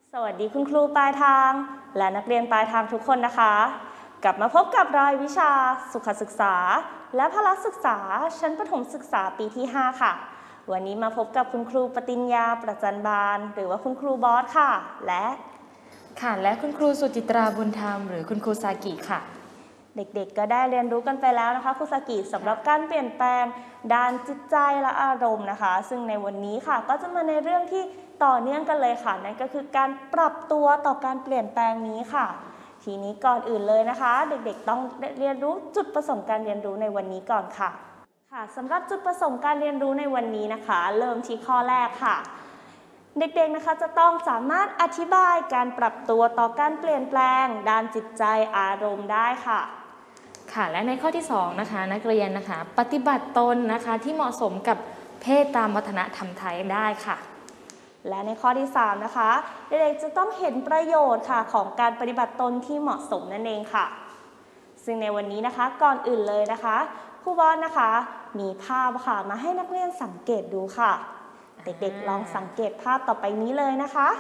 สวัสดีคุณครูปลายทางและนักเรียนปลายทางทุกคนนะคะกลับมาพบกับรายวิชาสุขศึกษาและพละศึกษาชั้นประถมศึกษาปีที่ 5 ค่ะวันนี้มาพบกับคุณครูปติญญาประจันบานหรือว่าคุณครูบอสค่ะและคุณครูสุจิตราบุญธรรมหรือคุณครูซากิค่ะเด็กๆก็ได้เรียนรู้กันไปแล้วนะคะครูซากิสำหรับการเปลี่ยนแปลงด้านจิตใจและอารมณ์นะคะซึ่งในวันนี้ค่ะก็จะมาในเรื่องที่ต่อเนื่องกันเลยค่ะนั่นก็คือการปรับตัวต่อการเปลี่ยนแปลงนี้ค่ะทีนี้ก่อนอื่นเลยนะคะเด็กๆต้องเรียนรู้จุดประสงค์การเรียนรู้ในวันนี้ก่อนค่ะสำหรับจุดประสงค์การเรียนรู้ในวันนี้นะคะเริ่มที่ข้อแรกค่ะเด็กๆนะคะจะต้องสามารถอธิบายการปรับตัวต่อการเปลี่ยนแปลงด้านจิตใจอารมณ์ได้ค่ะและในข้อที่2นะคะนักเรียนนะคะปฏิบัติตนนะคะที่เหมาะสมกับเพศตามวัฒนธรรมไทยได้ค่ะและในข้อที่3นะคะเด็กๆจะต้องเห็นประโยชน์ค่ะของการปฏิบัติตนที่เหมาะสมนั่นเองค่ะซึ่งในวันนี้นะคะก่อนอื่นเลยนะคะครูบอสนะคะมีภาพค่ะมาให้นักเรียนสังเกตดูค่ะเด็กๆลองสังเกตภาพต่อไปนี้เลยนะคะ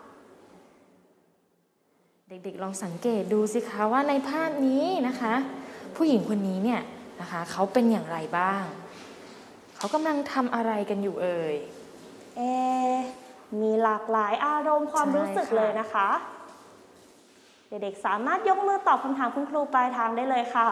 เด็กๆลองสังเกตดูสิคะว่าในภาพนี้นะคะผู้หญิงคนนี้เนี่ยนะคะเขาเป็นอย่างไรบ้างเขากำลังทำอะไรกันอยู่เอ่ยมีหลากหลายอารมณ์ความรู้สึกเลยนะคะเด็กๆสามารถยกมือตอบคำถามคุณครูปลายทางได้เลยค่ะ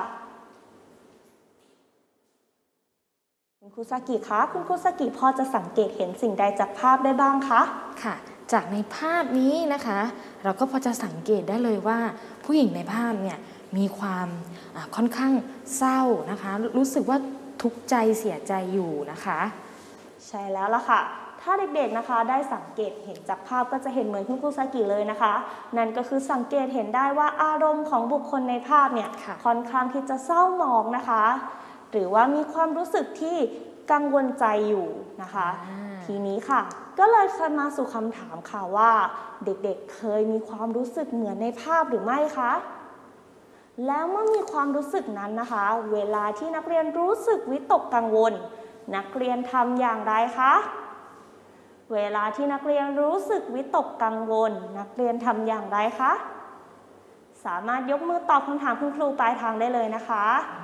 คุณครูซากิคะคุณครูซากิพอจะสังเกตเห็นสิ่งใดจากภาพได้บ้างคะจากในภาพนี้นะคะเราก็พอจะสังเกตได้เลยว่าผู้หญิงในภาพเนี่ยมีความค่อนข้างเศร้านะคะรู้สึกว่าทุกข์ใจเสียใจอยู่นะคะใช่แล้วล่ะค่ะถ้าเด็กๆนะคะได้สังเกตเห็นจากภาพก็จะเห็นเหมือนคุณครูซากิเลยนะคะนั่นก็คือสังเกตเห็นได้ว่าอารมณ์ของบุคคลในภาพเนี่ยค่อนข้างที่จะเศร้าหมองนะคะหรือว่ามีความรู้สึกที่กังวลใจอยู่นะคะทีนี้ค่ะก็เลยมาสู่คำถามค่ะว่าเด็กๆเคยมีความรู้สึกเหมือนในภาพหรือไม่คะแล้วเมื่อมีความรู้สึกนั้นนะคะเวลาที่นักเรียนรู้สึกวิตกกังวลนักเรียนทำอย่างไรคะเวลาที่นักเรียนรู้สึกวิตกกังวลนักเรียนทำอย่างไรคะสามารถยกมือตอบคำถามคุณครูปลายทางได้เลยนะคะ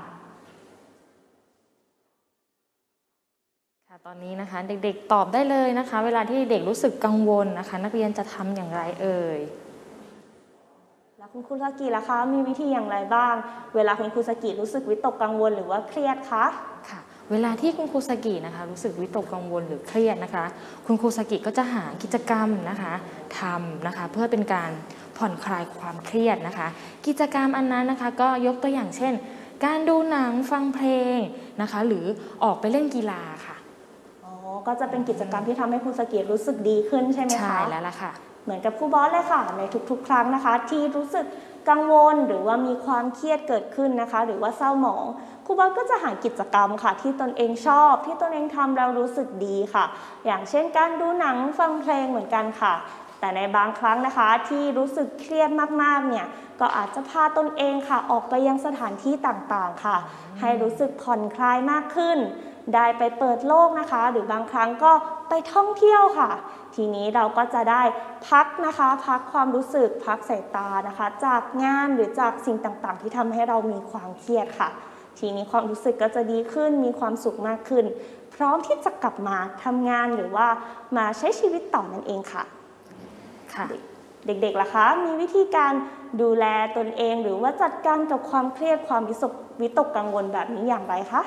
ตอนนี้นะคะเด็กๆตอบได้เลยนะคะเวลาที่เด็กรู้สึกกังวลนะคะนักเรียนจะทำอย่างไรเอ่ยแล้วคุณครูซากิล่ะคะมีวิธีอย่างไรบ้างเวลาคุณครูซากิรู้สึกวิตกกังวลหรือว่าเครียดคะเวลาที่คุณครูซากินะคะรู้สึกวิตกกังวลหรือเครียดนะคะคุณครูซากิก็จะหากิจกรรมนะคะทำนะคะเพื่อเป็นการผ่อนคลายความเครียดนะคะกิจกรรมอันนั้นนะคะก็ยกตัวอย่างเช่นการดูหนังฟังเพลงนะคะหรือออกไปเล่นกีฬาค่ะก็จะเป็นกิจกรรมที่ทำให้ครูซากิรู้สึกดีขึ้นใช่ไหมคะใช่แล้วล่ะค่ะเหมือนกับครูบอสเลยค่ะในทุกๆครั้งนะคะที่รู้สึกกังวลหรือว่ามีความเครียดเกิดขึ้นนะคะหรือว่าเศร้าหมองครูบอสก็จะหากิจกรรมค่ะที่ตนเองชอบที่ตนเองทำแล้วรู้สึกดีค่ะอย่างเช่นการดูหนังฟังเพลงเหมือนกันค่ะแต่ในบางครั้งนะคะที่รู้สึกเครียดมากๆเนี่ยก็อาจจะพาตนเองค่ะออกไปยังสถานที่ต่างๆค่ะให้รู้สึกผ่อนคลายมากขึ้นได้ไปเปิดโลกนะคะหรือบางครั้งก็ไปท่องเที่ยวค่ะทีนี้เราก็จะได้พักนะคะพักความรู้สึกพักสายตานะคะจากงานหรือจากสิ่งต่างๆที่ทำให้เรามีความเครียดค่ะทีนี้ความรู้สึกก็จะดีขึ้นมีความสุขมากขึ้นพร้อมที่จะกลับมาทำงานหรือว่ามาใช้ชีวิตต่อนั่นเองค่ะเด็กๆล่ะคะมีวิธีการดูแลตนเองหรือว่าจัดการกับความเครียดความวิตกกังวลแบบนี้อย่างไรคะ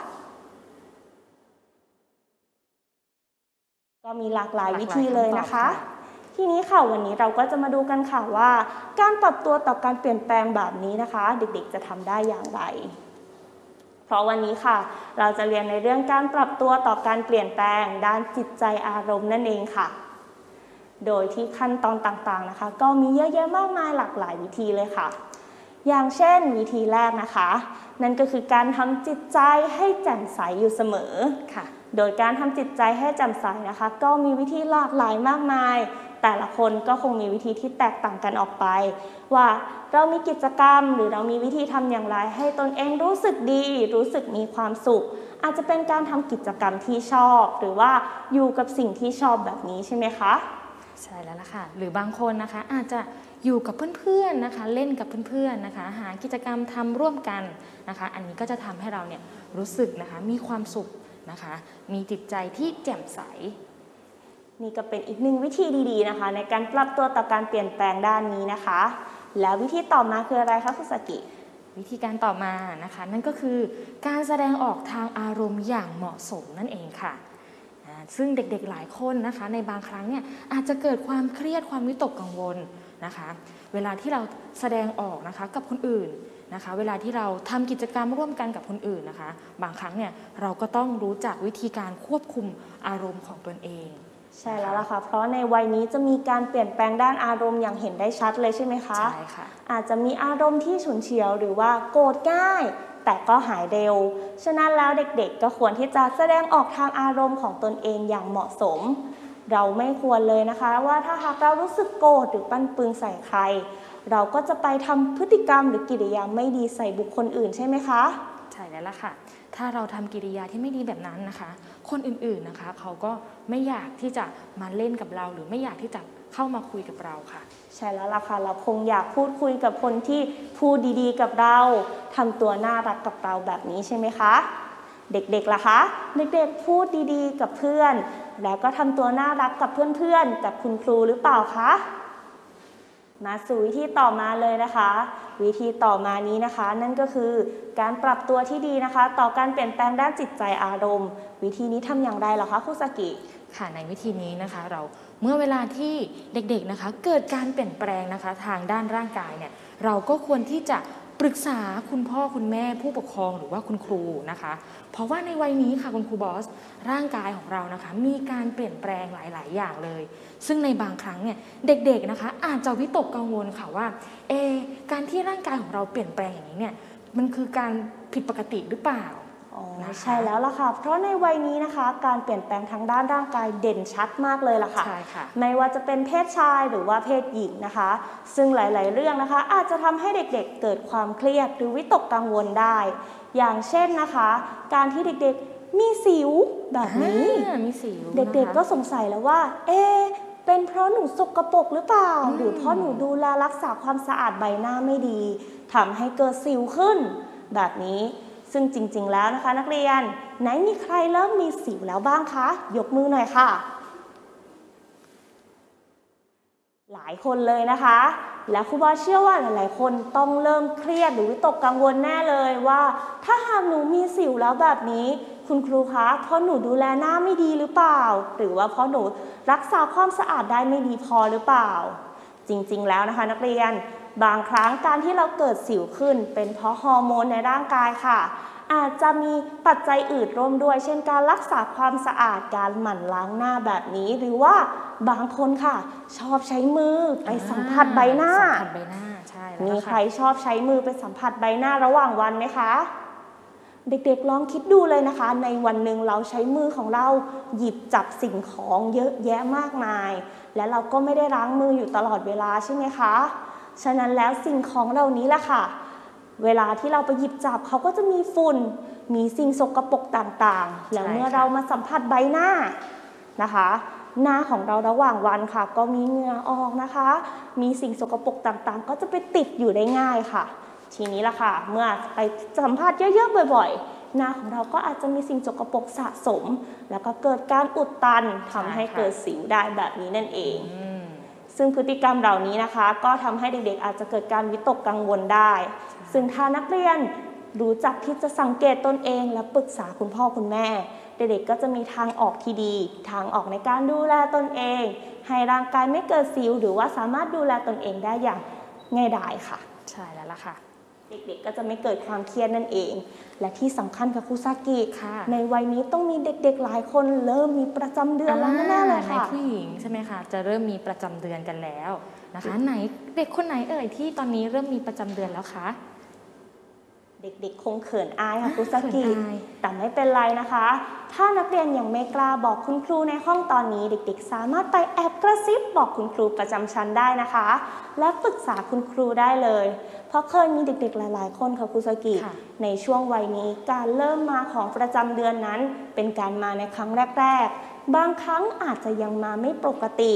ก็มีหลากหลายวิธีเลยนะคะทีนี้ค่ะวันนี้เราก็จะมาดูกันค่ะว่าการปรับตัวต่อการเปลี่ยนแปลงแบบนี้นะคะเด็กๆจะทำได้อย่างไรเพราะวันนี้ค่ะเราจะเรียนในเรื่องการปรับตัวต่อการเปลี่ยนแปลงด้านจิตใจอารมณ์นั่นเองค่ะโดยที่ขั้นตอนต่างๆนะคะก็มีเยอะแยะมากมายหลากหลายวิธีเลยค่ะอย่างเช่นวิธีแรกนะคะนั่นก็คือการทำจิตใจให้แจ่มใสอยู่เสมอค่ะโดยการทำจิตใจให้แจ่มใสนะคะก็มีวิธีหลากหลายมากมายแต่ละคนก็คงมีวิธีที่แตกต่างกันออกไปว่าเรามีกิจกรรมหรือเรามีวิธีทำอย่างไรให้ตนเองรู้สึกดีรู้สึกมีความสุขอาจจะเป็นการทำกิจกรรมที่ชอบหรือว่าอยู่กับสิ่งที่ชอบแบบนี้ใช่ไหมคะใช่แล้วล่ะค่ะหรือบางคนนะคะอาจจะอยู่กับเพื่อนๆนะคะเล่นกับเพื่อนๆนะคะหากิจกรรมทำร่วมกันนะคะอันนี้ก็จะทำให้เราเนี่ยรู้สึกนะคะมีความสุขนะคะมีจิตใจที่แจ่มใสนี่ก็เป็นอีกหนึ่งวิธีดีๆนะคะในการปรับตัวต่อการเปลี่ยนแปลงด้านนี้นะคะแล้ววิธีต่อมาคืออะไรคะคุสกิวิธีการต่อมานะคะนั่นก็คือการแสดงออกทางอารมณ์อย่างเหมาะสมนั่นเองค่ะซึ่งเด็กๆหลายคนนะคะในบางครั้งเนี่ยอาจจะเกิดความเครียดความวิตกกังวลนะคะเวลาที่เราแสดงออกนะคะกับคนอื่นนะคะเวลาที่เราทำกิจกรรมร่วมกันกับคนอื่นนะคะบางครั้งเนี่ยเราก็ต้องรู้จักวิธีการควบคุมอารมณ์ของตนเองใช่แล้วล่ะค่ะเพราะในวัยนี้จะมีการเปลี่ยนแปลงด้านอารมณ์อย่างเห็นได้ชัดเลยใช่ไหมคะใช่ค่ะอาจจะมีอารมณ์ที่ฉุนเฉียวหรือว่าโกรธง่ายแต่ก็หายเร็วฉะนั้นแล้วเด็กๆก็ควรที่จะแสดงออกทางอารมณ์ของตนเองอย่างเหมาะสมเราไม่ควรเลยนะคะว่าถ้าหากเรารู้สึกโกรธหรือปั้นปึงใส่ใครเราก็จะไปทำพฤติกรรมหรือกิริยาไม่ดีใส่บุคคลอื่นใช่ไหมคะใช่แล้วล่ะค่ะถ้าเราทำกิริยาที่ไม่ดีแบบนั้นนะคะคนอื่นๆนะคะเขาก็ไม่อยากที่จะมาเล่นกับเราหรือไม่อยากที่จะเข้ามาคุยกับเราค่ะใช่แล้วล่ะค่ะเราคงอยากพูดคุยกับคนที่พูดดีๆกับเราทำตัวน่ารักกับเราแบบนี้ใช่ไหมคะเด็กๆล่ะคะเด็กๆพูดดีๆกับเพื่อนแล้วก็ทำตัวน่ารักกับเพื่อนๆกับคุณครูหรือเปล่าคะมาสู่วิธีต่อมาเลยนะคะวิธีต่อมานี้นะคะนั่นก็คือการปรับตัวที่ดีนะคะต่อการเปลี่ยนแปลงด้านจิตใจอารมณ์วิธีนี้ทำอย่างไรเหรอคะคุสกิค่ะในวิธีนี้นะคะเมื่อเวลาที่เด็กๆนะคะเกิดการเปลี่ยนแปลงนะคะทางด้านร่างกายเนี่ยเราก็ควรที่จะปรึกษาคุณพ่อคุณแม่ผู้ปกครองหรือว่าคุณครูนะคะเพราะว่าในวัยนี้ค่ะคุณครูบอสร่างกายของเรานะคะมีการเปลี่ยนแปลงหลายๆอย่างเลยซึ่งในบางครั้งเนี่ยเด็กๆนะคะอาจจะวิตกกังวลค่ะว่าการที่ร่างกายของเราเปลี่ยนแปลงอย่างนี้เนี่ยมันคือการผิดปกติหรือเปล่าใช่แล้วล่ะค่ะเพราะในวัยนี้นะคะการเปลี่ยนแปลงทางด้านร่างกายเด่นชัดมากเลยล่ะค่ะใช่ค่ะไม่ว่าจะเป็นเพศชายหรือว่าเพศหญิงนะคะซึ่งหลายๆเรื่องนะคะอาจจะทำให้เด็กๆเกิดความเครียดหรือวิตกกังวลได้อย่างเช่นนะคะการที่เด็กๆมีสิวแบบนี้มีสิวเด็กๆก็สงสัยแล้วว่าเป็นเพราะหนูสกปรกหรือเปล่าหรือเพราะหนูดูแลรักษาความสะอาดใบหน้าไม่ดีทำให้เกิดสิวขึ้นแบบนี้ซึ่งจริงๆแล้วนะคะนักเรียนไหนมีใครเริ่มมีสิวแล้วบ้างคะยกมือหน่อยค่ะหลายคนเลยนะคะและครูบาเชื่อว่าหลายๆคนต้องเริ่มเครียดหรือวิตกกังวลแน่เลยว่าถ้าหากหนูมีสิวแล้วแบบนี้คุณครูคะเพราะหนูดูแลหน้าไม่ดีหรือเปล่าหรือว่าเพราะหนูรักษาความสะอาดได้ไม่ดีพอหรือเปล่าจริงๆแล้วนะคะนักเรียนบางครั้งการที่เราเกิดสิวขึ้นเป็นเพราะฮอร์โมนในร่างกายค่ะอาจจะมีปัจจัยอื่นร่วมด้วยเช่นการรักษาความสะอาดการหมั่นล้างหน้าแบบนี้หรือว่าบางคนค่ะชอบใช้มือไปสัมผัสใบหน้าใช่แล้วมีใครชอบใช้มือไปสัมผัสใบหน้าระหว่างวันไหมคะเด็กๆลองคิดดูเลยนะคะในวันหนึ่งเราใช้มือของเราหยิบจับสิ่งของเยอะแยะมากมายและเราก็ไม่ได้ล้างมืออยู่ตลอดเวลาใช่ไหมคะฉะนั้นแล้วสิ่งของเหล่านี้แหละค่ะเวลาที่เราไปหยิบจับเขาก็จะมีฝุ่นมีสิ่งสกปรกต่างๆแล้วเมื่อเรามาสัมผัสใบหน้านะคะหน้าของเราระหว่างวันค่ะก็มีเหงื่อออกนะคะมีสิ่งสกปรกต่างๆก็จะไปติดอยู่ได้ง่ายค่ะทีนี้ล่ะค่ะเมื่อไปสัมผัสเยอะๆบ่อยๆหน้าของเราก็อาจจะมีสิ่งสกปรกสะสมแล้วก็เกิดการอุดตันทำให้เกิดสิวได้แบบนี้นั่นเองซึ่งพฤติกรรมเหล่านี้นะคะก็ทำให้เด็กๆอาจจะเกิดการวิตกกังวลได้ซึ่งถ้านักเรียนรู้จักที่จะสังเกตตนเองและปรึกษาคุณพ่อคุณแม่เด็กๆก็จะมีทางออกที่ดีทางออกในการดูแลตนเองให้ร่างกายไม่เกิดสิวหรือว่าสามารถดูแลตนเองได้อย่างง่ายดายค่ะใช่แล้วล่ะค่ะเด็กๆก็จะไม่เกิดความเครียดนั่นเองและที่สำคัญค่ะครูซากิในวัยนี้ต้องมีเด็กๆหลายคนเริ่มมีประจำเดือนแล้วแน่ๆเลยค่ะในผู้หญิงใช่ไหมคะจะเริ่มมีประจำเดือนกันแล้วนะคะไหนเด็กคนไหนเอ่ยที่ตอนนี้เริ่มมีประจำเดือนแล้วคะเด็กๆคงเขินอายค่ะครูซากิแต่ไม่เป็นไรนะคะถ้านักเรียนยังไม่กล้าบอกคุณครูในห้องตอนนี้เด็กๆสามารถไปแอบกระซิบบอกคุณครูประจำชั้นได้นะคะและปรึกษาคุณครูได้เลยเพราะเคยมีเด็กๆหลายๆคนค่ะครูซากิในช่วงวัยนี้การเริ่มมาของประจำเดือนนั้นเป็นการมาในครั้งแรกๆบางครั้งอาจจะยังมาไม่ปกติ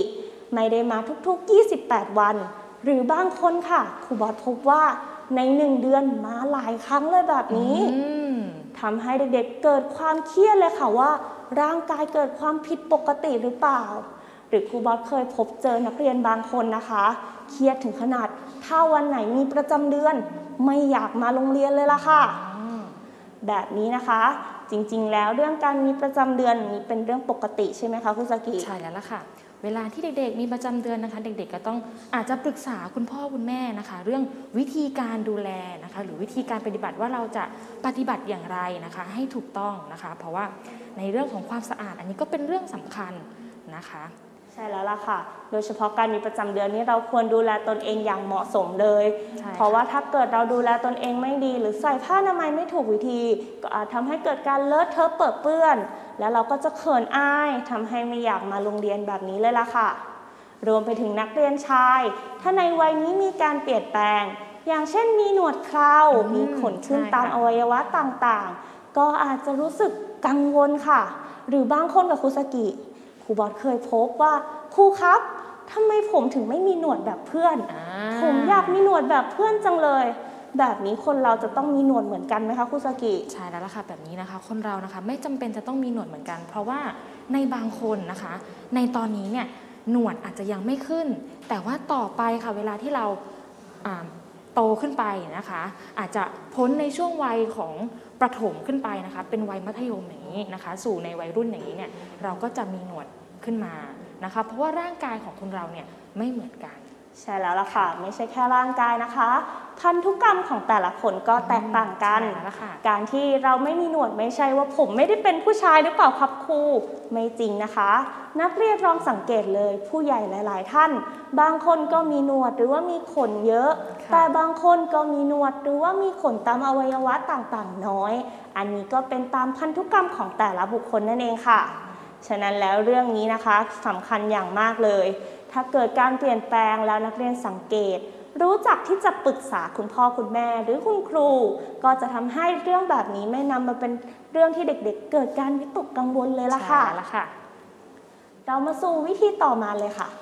ไม่ได้มาทุกๆ28 วันหรือบางคนค่ะครูบอสพบว่าใน1 เดือนมาหลายครั้งเลยแบบนี้ทำให้เด็กๆเกิดความเครียดเลยค่ะว่าร่างกายเกิดความผิดปกติหรือเปล่าหรือครูบอสเคยพบเจอนักเรียนบางคนนะคะเครียดถึงขนาดถ้าวันไหนมีประจำเดือนไม่อยากมาโรงเรียนเลยล่ะค่ะแบบนี้นะคะจริงๆแล้วเรื่องการมีประจำเดือนนี้เป็นเรื่องปกติใช่ไหมคะคุณสกิใช่แล้วล่ะค่ะเวลาที่เด็กๆมีประจำเดือนนะคะเด็กๆก็ต้องอาจจะปรึกษาคุณพ่อคุณแม่นะคะเรื่องวิธีการดูแลนะคะหรือวิธีการปฏิบัติว่าเราจะปฏิบัติอย่างไรนะคะให้ถูกต้องนะคะเพราะว่าในเรื่องของความสะอาดอันนี้ก็เป็นเรื่องสำคัญนะคะใช่แล้วล่ะค่ะโดยเฉพาะการมีประจำเดือนนี้เราควรดูแลตนเองอย่างเหมาะสมเลยเพราะว่าถ้าเกิดเราดูแลตนเองไม่ดีหรือใส่ผ้าอนามัยไม่ถูกวิธีก็อาจทำให้เกิดการเลอะเทอะเปื้อนแล้วเราก็จะเขินอายทำให้ไม่อยากมาโรงเรียนแบบนี้เลยล่ะค่ะรวมไปถึงนักเรียนชายถ้าในวัยนี้มีการเปลี่ยนแปลงอย่างเช่นมีหนวดเครามีขนขึ้นตามอวัยวะต่างๆก็อาจจะรู้สึกกังวลค่ะหรือบางคนกับครูสกิครูบอสเคยพบว่าครูครับทำไมผมถึงไม่มีหนวดแบบเพื่อนผมอยากมีหนวดแบบเพื่อนจังเลยแบบนี้คนเราจะต้องมีหนวดเหมือนกันไหมคะครูสกิใช่แล้วล่ะค่ะแบบนี้นะคะคนเรานะคะไม่จำเป็นจะต้องมีหนวดเหมือนกันเพราะว่าในบางคนนะคะในตอนนี้เนี่ยหนวดอาจจะยังไม่ขึ้นแต่ว่าต่อไปค่ะเวลาที่เราโตขึ้นไปนะคะอาจจะพ้นในช่วงวัยของประถมขึ้นไปนะคะเป็นวัยมัธยมอย่างนี้นะคะสู่ในวัยรุ่นอย่างนี้เนี่ยเราก็จะมีหนวดขึ้นมานะคะเพราะว่าร่างกายของคนเราเนี่ยไม่เหมือนกันใช่แล้วล่ะค่ะไม่ใช่แค่ร่างกายนะคะพันธุกรรมของแต่ละคนก็แตกต่างกันการที่เราไม่มีหนวดไม่ใช่ว่าผมไม่ได้เป็นผู้ชายหรือเปล่าครับครูไม่จริงนะคะนักเรียนลองสังเกตเลยผู้ใหญ่หลายๆท่านบางคนก็มีหนวดหรือว่ามีขนเยอะแต่บางคนก็มีหนวดหรือว่ามีขนตามอวัยวะต่างๆน้อยอันนี้ก็เป็นตามพันธุกรรมของแต่ละบุคคลนั่นเองค่ะฉะนั้นแล้วเรื่องนี้นะคะสำคัญอย่างมากเลยถ้าเกิดการเปลี่ยนแปลงแล้วนักเรียนสังเกตรู้จักที่จะปรึกษาคุณพ่อคุณแม่หรือคุณครูก็จะทำให้เรื่องแบบนี้ไม่นำมาเป็นเรื่องที่เด็กๆเกิดการวิตกกังวลเลยล่ะค่ะเรามาสู่วิธีต่อมาเลยค่ะ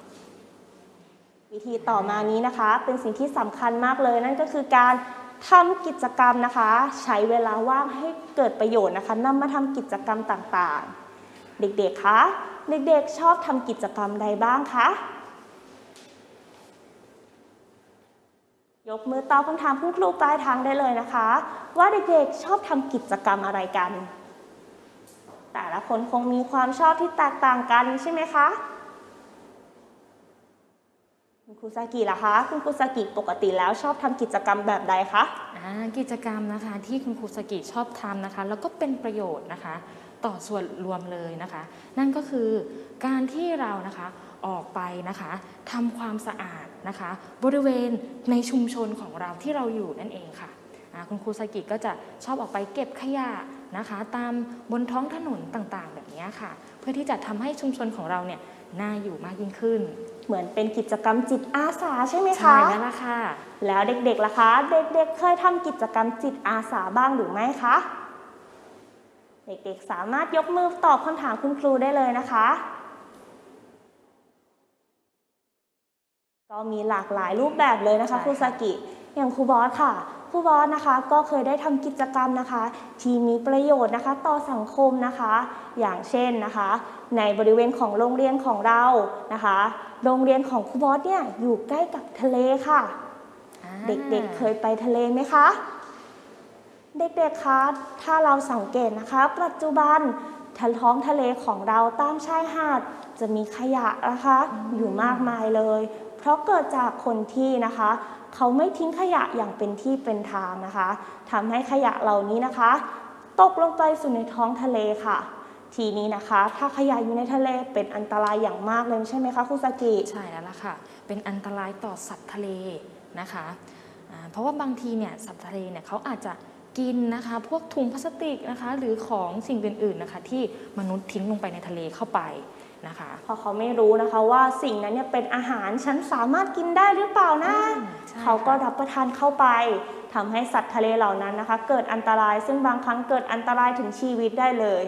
วิธีต่อมานี้นะคะเป็นสิ่งที่สำคัญมากเลยนั่นก็คือการทำกิจกรรมนะคะใช้เวลาว่างให้เกิดประโยชน์นะคะนำมาทำกิจกรรมต่างๆเด็กๆคะเด็กๆชอบทำกิจกรรมใดบ้างคะยกมือตอบคำถามคุณครูปลายทางได้เลยนะคะว่าเด็กๆชอบทำกิจกรรมอะไรกันแต่ละคนคงมีความชอบที่แตกต่างกันใช่ไหมคะคุณครูซากิล่ะคะคุณครูซากิปกติแล้วชอบทำกิจกรรมแบบใดคะกิจกรรมนะคะที่คุณครูซากิชอบทำนะคะแล้วก็เป็นประโยชน์นะคะต่อส่วนรวมเลยนะคะนั่นก็คือการที่เรานะคะออกไปนะคะทำความสะอาดนะคะบริเวณในชุมชนของเราที่เราอยู่นั่นเองค่ะคุณครูซากิก็จะชอบออกไปเก็บขยะนะคะตามบนท้องถนนต่างๆแบบนี้ค่ะเพื่อที่จะทำให้ชุมชนของเราเนี่ยน่าอยู่มากยิ่งขึ้นเหมือนเป็นกิจกรรมจิตอาสาใช่ไหมคะใช่แล้วล่ะค่ะแล้วเด็กๆล่ะคะเด็กๆเคยทำกิจกรรมจิตอาสาบ้างหรือไม่คะเด็กๆสามารถยกมือตอบคำถามคุณครูได้เลยนะคะก็มีหลากหลายรูปแบบเลยนะคะครูซากิอย่างครูบอสค่ะครูบอสนะคะก็เคยได้ทำกิจกรรมนะคะที่มีประโยชน์นะคะต่อสังคมนะคะอย่างเช่นนะคะในบริเวณของโรงเรียนของเรานะคะโรงเรียนของครูบอสเนี่ยอยู่ใกล้กับทะเลค่ะเด็กๆเคยไปทะเลไหมคะเด็กๆคะถ้าเราสังเกตนะคะปัจจุบันท้องทะเลของเราตามชายหาดจะมีขยะนะคะอยู่มากมายเลยเพราะเกิดจากคนที่นะคะเขาไม่ทิ้งขยะอย่างเป็นที่เป็นทางนะคะทำให้ขยะเหล่านี้นะคะตกลงไปสู่ในท้องทะเลค่ะทีนี้นะคะถ้าขยะอยู่ในทะเลเป็นอันตรายอย่างมากเลยใช่ไหมคะครูซากิใช่แล้วล่ะค่ะเป็นอันตรายต่อสัตว์ทะเลนะคะเพราะว่าบางทีเนี่ยสัตว์ทะเลเนี่ยเขาอาจจะกินนะคะพวกถุงพลาสติกนะคะหรือของสิ่งอื่นๆนะคะที่มนุษย์ทิ้งลงไปในทะเลเข้าไปนะคะเพราะเขาไม่รู้นะคะว่าสิ่งนั้นเนี่ยเป็นอาหารฉันสามารถกินได้หรือเปล่านะเขาก็รับประทานเข้าไปทำให้สัตว์ทะเลเหล่านั้นนะคะเกิดอันตรายซึ่งบางครั้งเกิดอันตรายถึงชีวิตได้เลยค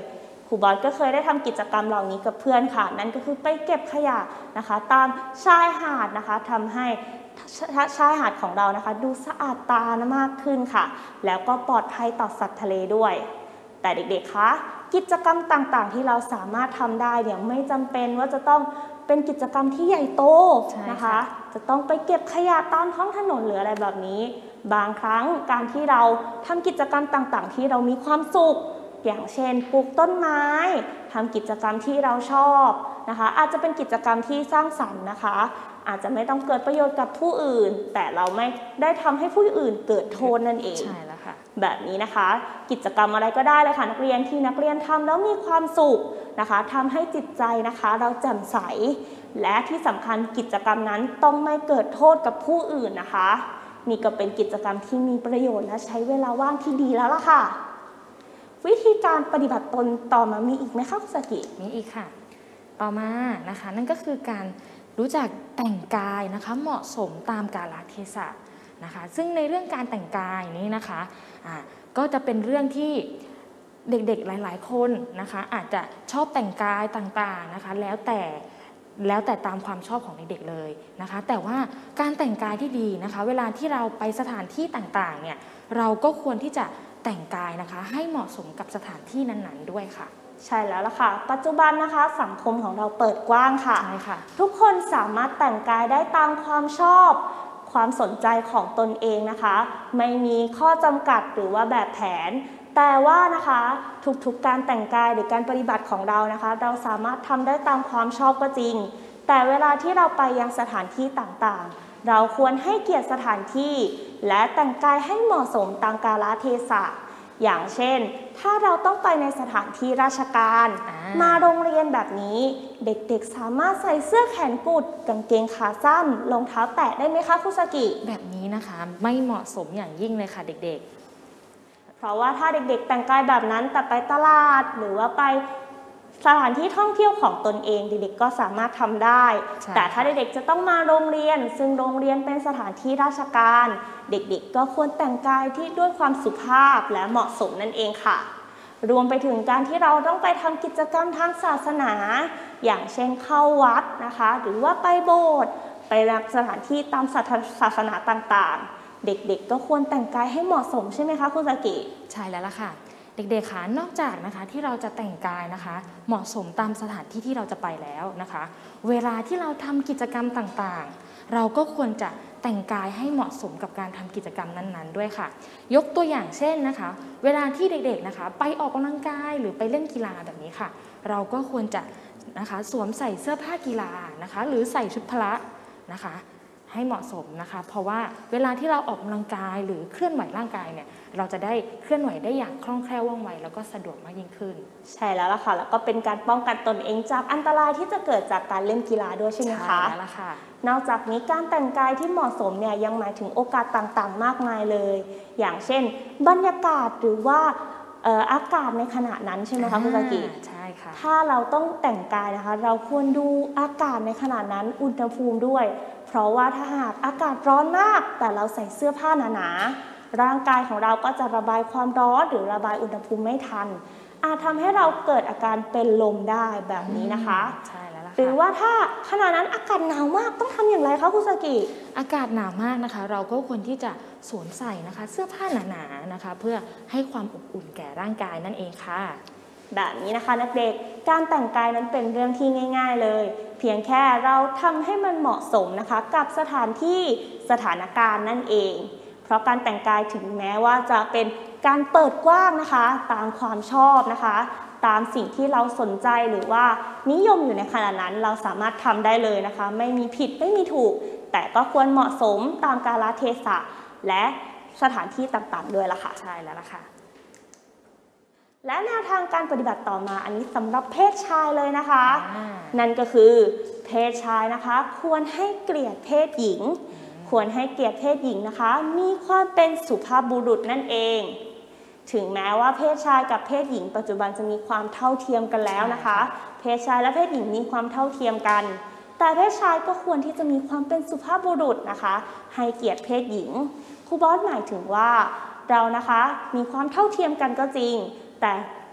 ครูบอสก็เคยได้ทำกิจกรรมเหล่านี้กับเพื่อนค่ะนั่นก็คือไปเก็บขยะนะคะตามชายหาดนะคะทำให้ชายหาดของเรานะคะดูสะอาดตามากขึ้นค่ะแล้วก็ปลอดภัยต่อสัตว์ทะเลด้วยแต่เด็กๆคะกิจกรรมต่างๆที่เราสามารถทำได้เนี่ยไม่จำเป็นว่าจะต้องเป็นกิจกรรมที่ใหญ่โตนะคะจะต้องไปเก็บขยะตามท้องถนนหรืออะไรแบบนี้บางครั้งการที่เราทำกิจกรรมต่างๆที่เรามีความสุขอย่างเช่นปลูกต้นไม้ทำกิจกรรมที่เราชอบนะคะอาจจะเป็นกิจกรรมที่สร้างสรรค์นะคะอาจจะไม่ต้องเกิดประโยชน์กับผู้อื่นแต่เราไม่ได้ทำให้ผู้อื่นเกิดโทษนั่นเองใช่แล้วค่ะแบบนี้นะคะกิจกรรมอะไรก็ได้เลยค่ะนักเรียนที่นักเรียนทำแล้วมีความสุขนะคะทำให้จิตใจนะคะเราแจ่มใสและที่สำคัญกิจกรรมนั้นต้องไม่เกิดโทษกับผู้อื่นนะคะนี่ก็เป็นกิจกรรมที่มีประโยชน์และใช้เวลาว่างที่ดีแล้วล่ะค่ะวิธีการปฏิบัติตนต่อมามีอีกไหมคะคุณสกิมีอีกค่ะต่อมานะคะนั่นก็คือการรู้จักแต่งกายนะคะเหมาะสมตามกาลเทศะนะคะซึ่งในเรื่องการแต่งกายนี้นะคะก็จะเป็นเรื่องที่เด็กๆหลายๆคนนะคะอาจจะชอบแต่งกายต่างๆนะคะแล้วแต่ตามความชอบของเด็กๆเลยนะคะแต่ว่าการแต่งกายที่ดีนะคะเวลาที่เราไปสถานที่ต่างๆเนี่ยเราก็ควรที่จะแต่งกายนะคะให้เหมาะสมกับสถานที่นั้นๆด้วยค่ะใช่แล้วล่ะค่ะปัจจุบันนะคะสังคมของเราเปิดกว้างค่ะใช่ค่ะทุกคนสามารถแต่งกายได้ตามความชอบความสนใจของตนเองนะคะไม่มีข้อจำกัดหรือว่าแบบแผนแต่ว่านะคะทุกๆการแต่งกายหรือการปฏิบัติของเรานะคะเราสามารถทำได้ตามความชอบก็จริงแต่เวลาที่เราไปยังสถานที่ต่างๆเราควรให้เกียรติสถานที่และแต่งกายให้เหมาะสมตามกาลเทศะอย่างเช่นถ้าเราต้องไปในสถานที่ราชการมาโรงเรียนแบบนี้เด็กๆสามารถใส่เสื้อแขนกุดกางเกงขาสั้นรองเท้าแตะได้ไหมคะคุสกิแบบนี้นะคะไม่เหมาะสมอย่างยิ่งเลยค่ะเด็กๆเพราะว่าถ้าเด็กๆแต่งกายแบบนั้นแต่ไปตลาดหรือว่าไปสถานที่ท่องเที่ยวของตนเองเด็กๆก็สามารถทำได้แต่ถ้าเด็กๆจะต้องมาโรงเรียนซึ่งโรงเรียนเป็นสถานที่ราชการเด็กๆก็ควรแต่งกายที่ด้วยความสุภาพและเหมาะสมนั่นเองค่ะรวมไปถึงการที่เราต้องไปทำกิจกรรมทางศาสนาอย่างเช่นเข้าวัดนะคะหรือว่าไปโบสถ์ไปรับสถานที่ตามศาสนาต่างๆเด็กๆก็ควรแต่งกายให้เหมาะสมใช่ไหมคะคุณสกิใช่แล้วล่ะค่ะเด็กๆคะนอกจากนะคะที่เราจะแต่งกายนะคะเหมาะสมตามสถานที่ที่เราจะไปแล้วนะคะเวลาที่เราทำกิจกรรมต่างๆเราก็ควรจะแต่งกายให้เหมาะสมกับการทำกิจกรรมนั้นๆด้วยค่ะยกตัวอย่างเช่นนะคะเวลาที่เด็กๆนะคะไปออกกำลังกายหรือไปเล่นกีฬาแบบนี้ค่ะเราก็ควรจะนะคะสวมใส่เสื้อผ้ากีฬานะคะหรือใส่ชุดพละนะคะให้เหมาะสมนะคะเพราะว่าเวลาที่เราออกกำลังกายหรือเคลื่อนไหวร่างกายเนี่ยเราจะได้เคลื่อนไหวได้อย่างคล่องแคล่วว่องไวแล้วก็สะดวกมากยิ่งขึ้นใช่แล้วล่ะค่ะแล้วก็เป็นการป้องกันตนเองจากอันตรายที่จะเกิดจากการเล่นกีฬาด้วยใช่ไหมคะใช่แล้วล่ะค่ะนอกจากนี้การแต่งกายที่เหมาะสมเนี่ยยังหมายถึงโอกาสต่างๆมากมายเลยอย่างเช่นบรรยากาศหรือว่าอากาศในขณะนั้นใช่ไหมคะคุณสกิใช่ค่ะถ้าเราต้องแต่งกายนะคะเราควรดูอากาศในขณะนั้นอุณหภูมิด้วยเพราะว่าถ้าหากอากาศร้อนมากแต่เราใส่เสื้อผ้าหนาๆร่างกายของเราก็จะระบายความร้อนหรือระบายอุณหภูมิไม่ทันอาจทำให้เราเกิดอาการเป็นลมได้แบบนี้นะคะใช่แล้วล่ะหรือว่าถ้าขณะนั้นอากาศหนาวมากต้องทำอย่างไรคะคุณสกิอากาศหนาวมากนะคะเราก็ควรที่จะสวมใส่นะคะเสื้อผ้าหนาๆนะคะเพื่อให้ความอบอุ่นแก่ร่างกายนั่นเองค่ะแบบนี้นะคะนักเด็กการแต่งกายนั้นเป็นเรื่องที่ง่ายๆเลยเพียงแค่เราทำให้มันเหมาะสมนะคะกับสถานที่สถานการณ์นั่นเองเพราะการแต่งกายถึงแม้ว่าจะเป็นการเปิดกว้างนะคะตามความชอบนะคะตามสิ่งที่เราสนใจหรือว่านิยมอยู่ในขณะนั้นเราสามารถทำได้เลยนะคะไม่มีผิดไม่มีถูกแต่ก็ควรเหมาะสมตามกาลเทศะและสถานที่ต่างๆด้วยล่ะค่ะใช่แล้วล่ะค่ะและแนวทางการปฏิบัติต่อมาอันนี้สำหรับเพศชายเลยนะคะนั่นก็คือเพศชายนะคะควรให้เกียรติเพศหญิงควรให้เกียรติเพศหญิงนะคะมีความเป็นสุภาพบุรุษนั่นเองถึงแม้ว่าเพศชายกับเพศหญิงปัจจุบันจะมีความเท่าเทียมกันแล้วนะคะเพศชายและเพศหญิงมีความเท่าเทียมกันแต่เพศชายก็ควรที่จะมีความเป็นสุภาพบุรุษนะคะให้เกียรติเพศหญิงครูบอสหมายถึงว่าเรานะคะมีความเท่าเทียมกันก็จริงแต่เพ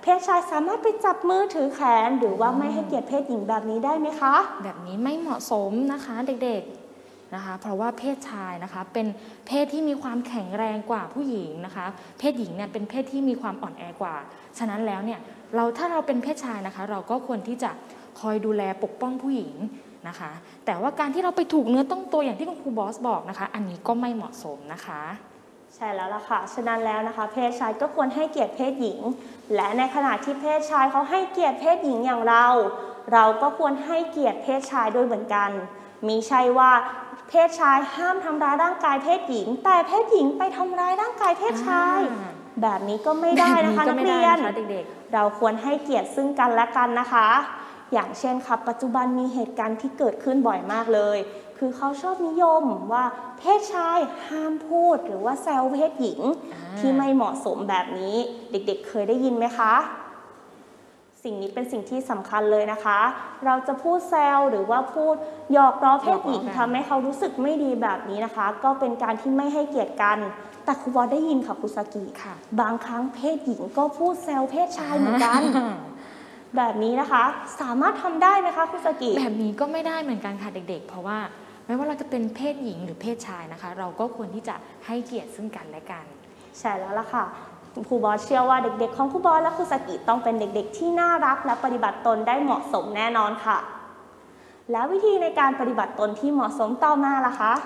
เพศชายสามารถไปจับมือถือแขนหรือว่าไม่ให้เกียรติเพศหญิงแบบนี้ได้ไหมคะแบบนี้ไม่เหมาะสมนะคะเด็กๆนะคะเพราะว่าเพศชายนะคะเป็นเพศที่มีความแข็งแรงกว่าผู้หญิงนะคะเพศหญิงเนี่ยเป็นเพศที่มีความอ่อนแอกว่าฉะนั้นแล้วเนี่ยถ้าเราเป็นเพศชายนะคะเราก็ควรที่จะคอยดูแลปกป้องผู้หญิงนะคะแต่ว่าการที่เราไปถูกเนื้อต้องตัวอย่างที่คุณครูบอสบอกนะคะอันนี้ก็ไม่เหมาะสมนะคะใช่แล้วล่ะค่ะฉะนั้นแล้วนะคะเพศชายก็ควรให้เกียรติเพศหญิงและในขณะที่เพศชายเขาให้เกียรติเพศหญิงอย่างเราก็ควรให้เกียรติเพศชายด้วยเหมือนกันมิใช่ว่าเพศชายห้ามทำร้ายร่างกายเพศหญิงแต่เพศหญิงไปทำร้ายร่างกายเพศชายแบบนี้ก็ไม่ได้นะคะนักเรียนเราควรให้เกียรติซึ่งกันและกันนะคะอย่างเช่นค่ะปัจจุบันมีเหตุการณ์ที่เกิดขึ้นบ่อยมากเลยคือเขาชอบนิยมว่าเพศชายห้ามพูดหรือว่าแซวเพศหญิงที่ไม่เหมาะสมแบบนี้เด็กๆเคยได้ยินไหมคะสิ่งนี้เป็นสิ่งที่สำคัญเลยนะคะเราจะพูดแซวหรือว่าพูดหยอกล้อเพศหญิงทำให้เขารู้สึกไม่ดีแบบนี้นะคะก็เป็นการที่ไม่ให้เกียรติกันแต่ครูบอสได้ยินค่ะครูสกิบางครั้งเพศหญิงก็พูดแซวเพศชายเหมือนกันแบบนี้นะคะสามารถทำได้ไหมคะครูสกิแบบนี้ก็ไม่ได้เหมือนกันค่ะเด็กๆเพราะว่าไม่ว่าเราจะเป็นเพศหญิงหรือเพศชายนะคะเราก็ควรที่จะให้เกียรติซึ่งกันและกันใช่แล้วล่ะค่ะครูบอสเชื่อว่าเด็กๆของครูบอสและครูสกิต้องเป็นเด็กๆที่น่ารักและปฏิบัติตนได้เหมาะสมแน่นอนค่ะแล้ววิธีในการปฏิบัติตนที่เหมาะสมต่อมาล่ะคะ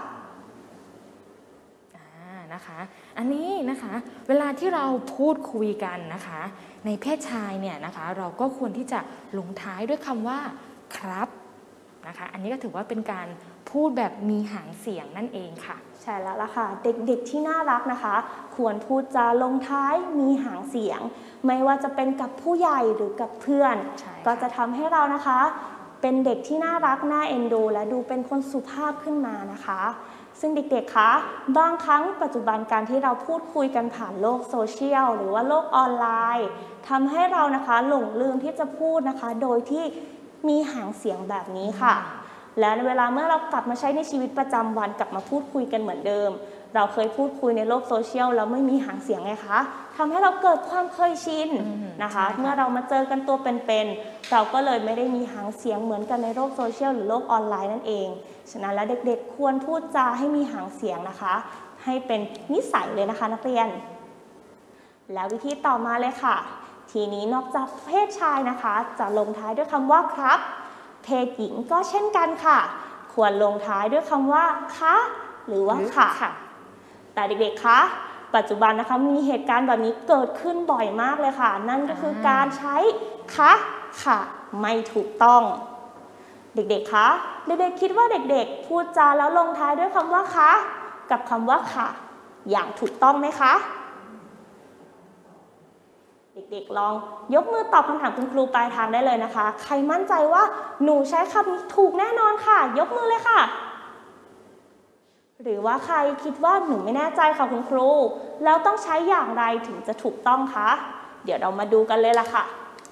นะคะอันนี้นะคะเวลาที่เราพูดคุยกันนะคะในเพศชายเนี่ยนะคะเราก็ควรที่จะลงท้ายด้วยคำว่าครับนะคะอันนี้ก็ถือว่าเป็นการพูดแบบมีหางเสียงนั่นเองค่ะใช่แล้วล่ะค่ะเด็กๆที่น่ารักนะคะควรพูดจาลงท้ายมีหางเสียงไม่ว่าจะเป็นกับผู้ใหญ่หรือกับเพื่อนก็จะทำให้เรานะคะเป็นเด็กที่น่ารักน่าเอ็นดูและดูเป็นคนสุภาพขึ้นมานะคะซึ่งเด็กๆคะบางครั้งปัจจุบันการที่เราพูดคุยกันผ่านโลกโซเชียลหรือว่าโลกออนไลน์ทำให้เรานะคะหลงลืมที่จะพูดนะคะโดยที่มีหางเสียงแบบนี้ค่ะและเวลาเมื่อเรากลับมาใช้ในชีวิตประจำวันกลับมาพูดคุยกันเหมือนเดิมเราเคยพูดคุยในโลกโซเชียลแล้วไม่มีหางเสียงไงคะทำให้เราเกิดความเคยชินนะคะเมื่อเรามาเจอกันตัวเป็นๆเราก็เลยไม่ได้มีหางเสียงเหมือนกันในโลกโซเชียลหรือโลกออนไลน์นั่นเองฉะนั้นแล้วเด็กๆควรพูดจาให้มีหางเสียงนะคะให้เป็นนิสัยเลยนะคะนักเรียนแล้ววิธีต่อมาเลยค่ะทีนี้นอกจากเพศชายนะคะจะลงท้ายด้วยคำว่าครับเพศหญิงก็เช่นกันค่ะควรลงท้ายด้วยคำว่าคะหรือว่าค่ะแต่เด็กๆคะปัจจุบันนะคะมีเหตุการณ์แบบนี้เกิดขึ้นบ่อยมากเลยค่ะนั่นก็คือการใช้คะค่ะไม่ถูกต้องเด็กๆคะเด็กๆคิดว่าเด็กๆพูดจาแล้วลงท้ายด้วยคำว่าคะกับคำว่าค่ะอย่างถูกต้องไหมคะเด็กๆลองยกมือตอบคำถามคุณครูปลายทางได้เลยนะคะใครมั่นใจว่าหนูใช้คำนี้ถูกแน่นอนค่ะยกมือเลยค่ะหรือว่าใครคิดว่าหนูไม่แน่ใจค่ะคุณครูแล้วต้องใช้อย่างไรถึงจะถูกต้องคะเดี๋ยวเรามาดูกันเลยล่ะค่ะ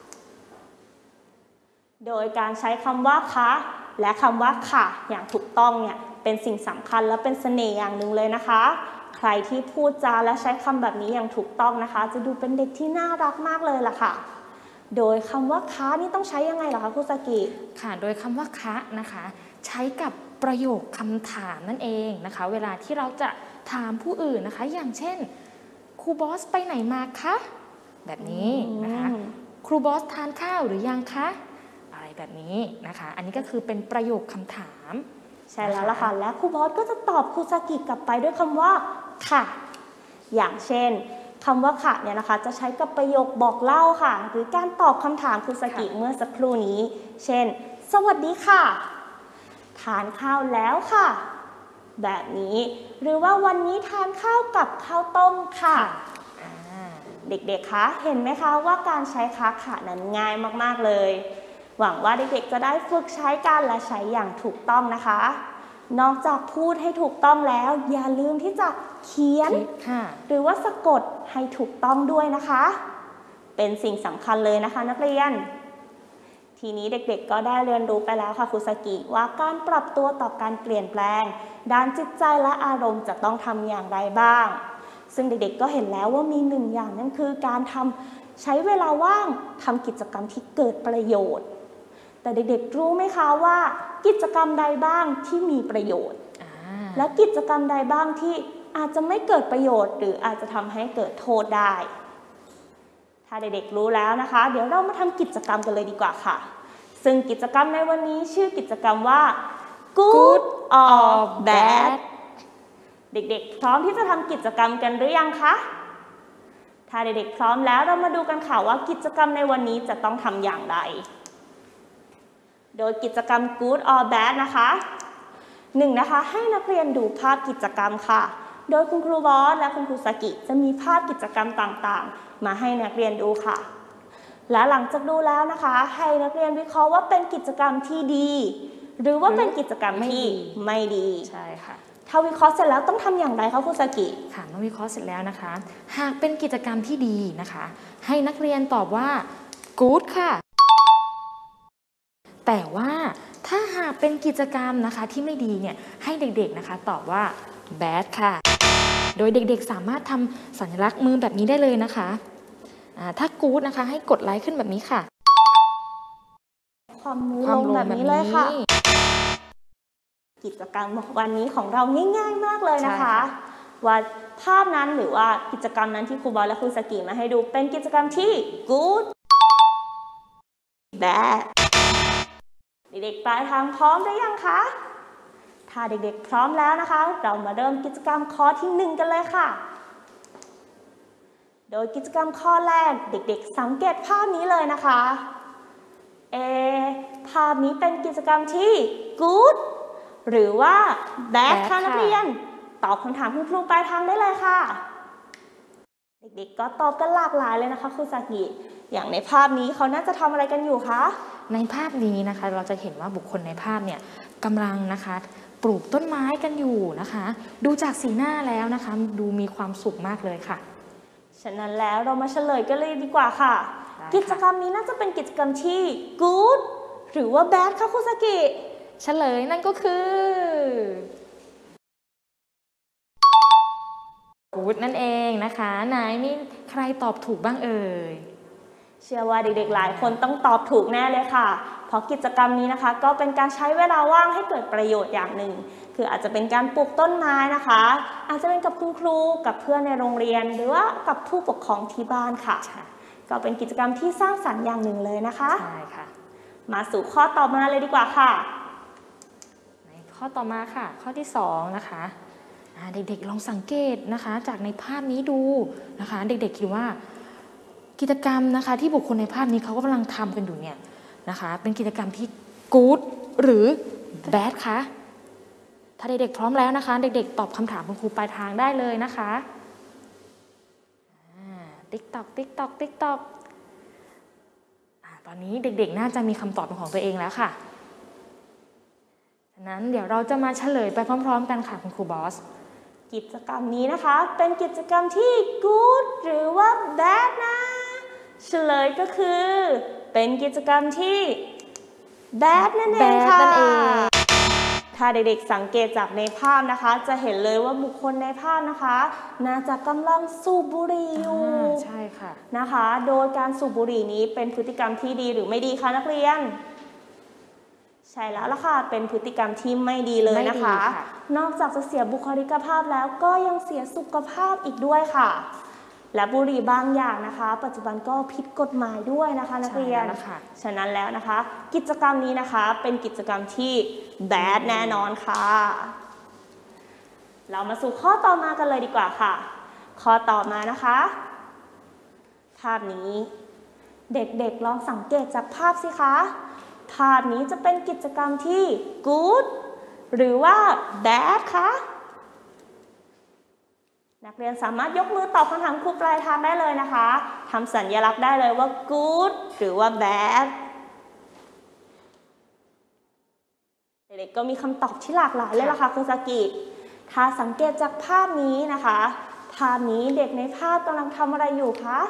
โดยการใช้คำว่าคะและคำว่าค่ะอย่างถูกต้องเนี่ยเป็นสิ่งสำคัญและเป็นเสน่ห์อย่างหนึ่งเลยนะคะใครที่พูดจาและใช้คำแบบนี้อย่างถูกต้องนะคะจะดูเป็นเด็กที่น่ารักมากเลยล่ะค่ะโดยคำว่าคะนี่ต้องใช้ยังไงเหรอคะครูสกิค่ะโดยคำว่าคะนะคะใช้กับประโยคคำถามนั่นเองนะคะเวลาที่เราจะถามผู้อื่นนะคะอย่างเช่นครูบอสไปไหนมาคะแบบนี้นะคะครูบอสทานข้าวหรือยังคะอะไรแบบนี้นะคะอันนี้ก็คือเป็นประโยคคำถามใช่แล้วล่ะค่ะและครูบอสก็จะตอบครูสกิกลับไปด้วยคำว่าค่ะอย่างเช่นคำว่าค่ะเนี่ยนะคะจะใช้กับประโยคบอกเล่าค่ะหรือการตอบคำถามครูสกิเมื่อสักครู่นี้เช่นสวัสดีค่ะทานข้าวแล้วค่ะแบบนี้หรือว่าวันนี้ทานข้าวกับข้าวต้มค่ะเด็กๆคะเห็นไหมคะว่าการใช้คะค่ะนั้นง่ายมากๆเลยหวังว่าเด็กๆจะได้ฝึกใช้กันและใช้อย่างถูกต้องนะคะนอกจากพูดให้ถูกต้องแล้วอย่าลืมที่จะเขียนหรือว่าสะกดให้ถูกต้องด้วยนะคะเป็นสิ่งสำคัญเลยนะคะนักเรียนทีนี้เด็กๆก็ได้เรียนรู้ไปแล้วค่ะครูสกิว่าการปรับตัวต่อการเปลี่ยนแปลงด้านจิตใจและอารมณ์จะต้องทำอย่างไรบ้างซึ่งเด็กๆก็เห็นแล้วว่ามีหนึ่งอย่างนั่นคือการทำใช้เวลาว่างทำกิจกรรมที่เกิดประโยชน์แต่เด็กๆรู้ไหมคะว่ากิจกรรมใดบ้างที่มีประโยชน์และกิจกรรมใดบ้างที่อาจจะไม่เกิดประโยชน์หรืออาจจะทำให้เกิดโทษได้ถ้าเด็กๆรู้แล้วนะคะเดี๋ยวเรามาทำกิจกรรมกันเลยดีกว่าค่ะซึ่งกิจกรรมในวันนี้ชื่อกิจกรรมว่า Good or Bad เด็กๆพร้อมที่จะทำกิจกรรมกันหรือยังคะถ้าเด็กๆพร้อมแล้วเรามาดูกันค่ะว่ากิจกรรมในวันนี้จะต้องทำอย่างไรโดยกิจกรรม Good or Bad นะคะ1นะคะให้นักเรียนดูภาพกิจกรรมค่ะโดยคุณครูบอสและคุณครูสกิจะมีภาพกิจกรรมต่างๆมาให้นักเรียนดูค่ะและหลังจากดูแล้วนะคะให้นักเรียนวิเคราะห์ว่าเป็นกิจกรรมที่ดีหรือว่าเป็นกิจกรรมที่ไม่ดีใช่ค่ะถ้าวิเคราะห์เสร็จแล้วต้องทำอย่างไรคะครูสกิค่ะเมื่อวิเคราะห์เสร็จแล้วนะคะหากเป็นกิจกรรมที่ดีนะคะให้นักเรียนตอบว่า good ค่ะแต่ว่าถ้าหากเป็นกิจกรรมนะคะที่ไม่ดีเนี่ยให้เด็กๆนะคะตอบว่า bad ค่ะโดยเด็กๆสามารถทำสัญลักษณ์มือแบบนี้ได้เลยนะคะถ้า good นะคะให้กดไลค์ขึ้นแบบนี้ค่ะความมือลงแบบนี้เลยค่ะกิจกรรมวันนี้ของเราง่ายๆมากเลยนะคะว่าภาพนั้นหรือว่ากิจกรรมนั้นที่ครูบอลและครูสกิมาให้ดูเป็นกิจกรรมที่ good bad เด็กๆปลายทางพร้อมหรือยังคะถ้าเด็กๆพร้อมแล้วนะคะเรามาเริ่มกิจกรรมข้อที่1กันเลยค่ะโดยกิจกรรมข้อแรกเด็กๆสังเกตภาพนี้เลยนะคะภาพนี้เป็นกิจกรรมที่ good หรือว่า bad ค่ะนักเรียนตอบคำถามคุณครูปลายทางได้เลยค่ะเด็กๆก็ตอบกันหลากหลายเลยนะคะครูสกิอย่างในภาพนี้เขาน่าจะทำอะไรกันอยู่คะในภาพนี้นะคะเราจะเห็นว่าบุคคลในภาพเนี่ยกำลังนะคะปลูกต้นไม้กันอยู่นะคะดูจากสีหน้าแล้วนะคะดูมีความสุขมากเลยค่ะฉะนั้นแล้วเรามาเฉลยกันเลยดีกว่าค่ะกิจกรรมนี้น่าจะเป็นกิจกรรมที่ good หรือว่า bad คะครูสกิเฉลยนั่นก็คือ good นั่นเองนะคะไหนมีใครตอบถูกบ้างเอ่ยเชื่อว่าเด็กๆหลายคนต้องตอบถูกแน่เลยค่ะเพราะกิจกรรมนี้นะคะก็เป็นการใช้เวลาว่างให้เกิดประโยชน์อย่างหนึ่งคืออาจจะเป็นการปลูกต้นไม้นะคะอาจจะเป็นกับคุณครูกับเพื่อนในโรงเรียนหรือว่ากับผู้ปกครองที่บ้านค่ะก็เป็นกิจกรรมที่สร้างสรรค์อย่างหนึ่งเลยนะคะใช่ค่ะมาสู่ข้อต่อมาเลยดีกว่าค่ะข้อต่อมาค่ะข้อที่2นะคะเด็กๆลองสังเกตนะคะจากในภาพนี้ดูนะคะเด็กๆคิดว่ากิจกรรมนะคะที่บุคคลในภาพนี้เขากำลังทำกันอยู่เนี่ยนะคะเป็นกิจกรรมที่ good หรือ bad คะถ้าเด็กๆพร้อมแล้วนะคะเด็กๆตอบคำถามคุณครูปลายทางได้เลยนะคะติ๊กตอกติ๊กตอกติ๊กตอกตอนนี้เด็กๆน่าจะมีคำตอบเป็นของตัวเองแล้วค่ะฉะนั้นเดี๋ยวเราจะมาเฉลยไปพร้อมๆกันค่ะคุณครูบอสกิจกรรมนี้นะคะเป็นกิจกรรมที่ good หรือว่า bad นะเฉลยก็คือเป็นกิจกรรมที่ bad นั่นเองค่ะถ้าเด็กๆสังเกตจากในภาพนะคะจะเห็นเลยว่าบุคคลในภาพนะคะน่าจะกำลังสูบบุหรี่อยู่ใช่ค่ะนะคะโดยการสูบบุหรี่นี้เป็นพฤติกรรมที่ดีหรือไม่ดีคะนักเรียนใช่แล้วล่ะค่ะเป็นพฤติกรรมที่ไม่ดีเลยนะคะนอกจากจะเสียบุคลิกภาพแล้วก็ยังเสียสุขภาพอีกด้วยค่ะและบุหรี่บางอย่างนะคะปัจจุบันก็ผิดกฎหมายด้วยนะคะนักเรียนฉะนั้นแล้วนะคะกิจกรรมนี้นะคะเป็นกิจกรรมที่ bad แน่นอนค่ะเรามาสู่ข้อต่อมากันเลยดีกว่าค่ะข้อต่อมานะคะภาพนี้เด็กๆลองสังเกตจากภาพสิคะภาพนี้จะเป็นกิจกรรมที่ good หรือว่า bad คะนักเรียนสามารถยกมือตอบคำถามครูปลายทางได้เลยนะคะทำสัญลักษณ์ได้เลยว่า good หรือว่า bad เด็กๆก็มีคำตอบที่หลากหลายเลยล่ะค่ะครูสกิถ้าสังเกตจากภาพนี้นะคะภาพนี้เด็กในภาพกำลังทำอะไรอยู่คะ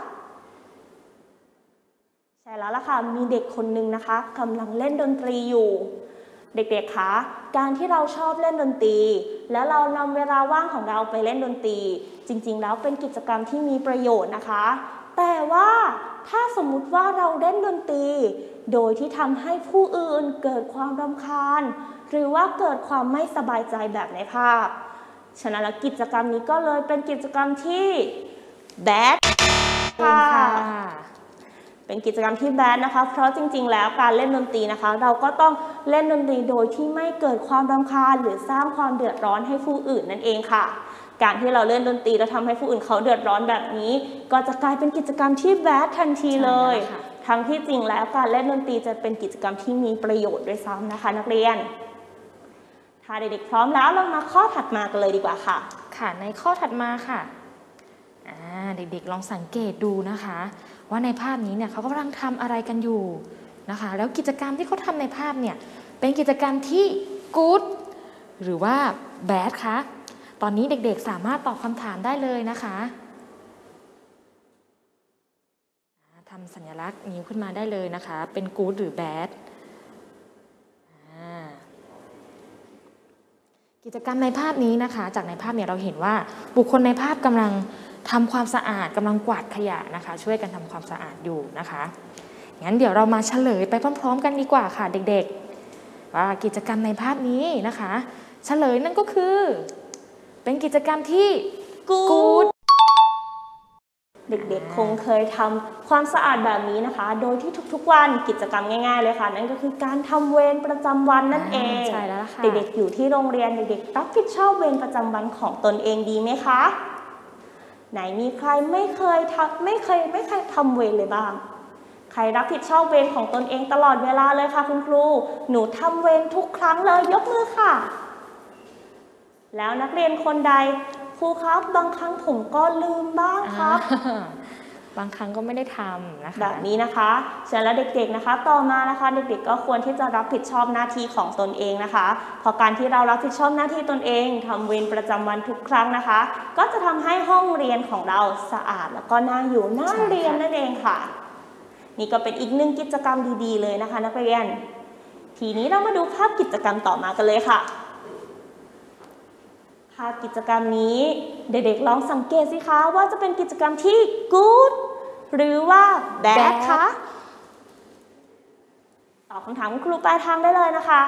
ใช่แล้วล่ะค่ะมีเด็กคนหนึ่งนะคะกำลังเล่นดนตรีอยู่เด็กๆคะการที่เราชอบเล่นดนตรีแล้วเรานำเวลาว่างของเราไปเล่นดนตรีจริงๆแล้วเป็นกิจกรรมที่มีประโยชน์นะคะแต่ว่าถ้าสมมุติว่าเราเล่นดนตรีโดยที่ทำให้ผู้อื่นเกิดความรำคาญหรือว่าเกิดความไม่สบายใจแบบในภาพฉะนั้นแล้วกิจกรรมนี้ก็เลยเป็นกิจกรรมที่แบดค่ะเป็นกิจกรรมที่แบดนะคะเพราะจริงๆแล้วการเล่นดนตรีนะคะเราก็ต้องเล่นดนตรีโดยที่ไม่เกิดความรำคาญหรือสร้างความเดือดร้อนให้ผู้อื่นนั่นเองค่ะการที่เราเล่นดนตรีแล้วทำให้ผู้อื่นเขาเดือดร้อนแบบนี้ก็จะกลายเป็นกิจกรรมที่แบดทันทีเลยทั้งที่จริงแล้วการเล่นดนตรีจะเป็นกิจกรรมที่มีประโยชน์ด้วยซ้ำนะคะนักเรียนถ้าเด็กๆพร้อมแล้วเรามาข้อถัดมากันเลยดีกว่าค่ะค่ะในข้อถัดมาค่ะเด็กๆลองสังเกตดูนะคะว่าในภาพนี้เนี่ยเขากำลังทำอะไรกันอยู่นะคะแล้วกิจกรรมที่เขาทำในภาพเนี่ยเป็นกิจกรรมที่ good หรือว่า bad คะตอนนี้เด็กๆสามารถตอบคำถามได้เลยนะคะทำสัญลักษณ์นิ้วขึ้นมาได้เลยนะคะเป็น good หรือ bad กิจกรรมในภาพนี้นะคะจากในภาพเนี่ยเราเห็นว่าบุคคลในภาพกำลังทำความสะอาดกำลังกวาดขยะนะคะช่วยกันทำความสะอาดอยู่นะคะงั้นเดี๋ยวเรามาเฉลยไปพร้อมๆกันดีกว่าค่ะเด็กๆว่ากิจกรรมในภาพนี้นะคะเฉลยนั่นก็คือเป็นกิจกรรมที่ good เด็กๆคงเคยทำความสะอาดแบบนี้นะคะโดยที่ทุกๆวันกิจกรรมง่ายๆเลยค่ะนั่นก็คือการทำเวรประจำวันนั่นเองใช่แล้วค่ะเด็กๆอยู่ที่โรงเรียนเด็กๆรับผิดชอบเวรประจำวันของตนเองดีไหมคะไหนมีใครไม่เคยทำเวรเลยบ้างใครรับผิดชอบเวรของตนเองตลอดเวลาเลยค่ะคุณครูหนูทำเวรทุกครั้งเลยยกมือค่ะแล้วนักเรียนคนใดครูครับบางครั้งผมก็ลืมบ้างครับบางครั้งก็ไม่ได้ทำนะคะแบบนี้นะคะฉะนั้นแล้วเด็กๆนะคะต่อมานะคะเด็กๆก็ควรที่จะรับผิดชอบหน้าที่ของตนเองนะคะเพราะการที่เรารับผิดชอบหน้าที่ตนเองทำเวรประจำวันทุกครั้งนะคะก็จะทำให้ห้องเรียนของเราสะอาดแล้วก็น่าอยู่น่าเรียนนั่นเองค่ะนี่ก็เป็นอีกหนึ่งกิจกรรมดีๆเลยนะคะนักเรียนทีนี้เรามาดูภาพกิจกรรมต่อมากันเลยค่ะภาพกิจกรรมนี้เด็กๆลองสังเกตสิคะว่าจะเป็นกิจกรรมที่ good หรือว่า bad คะตอบคำถามคุณครูปลายทางได้เลยนะคะ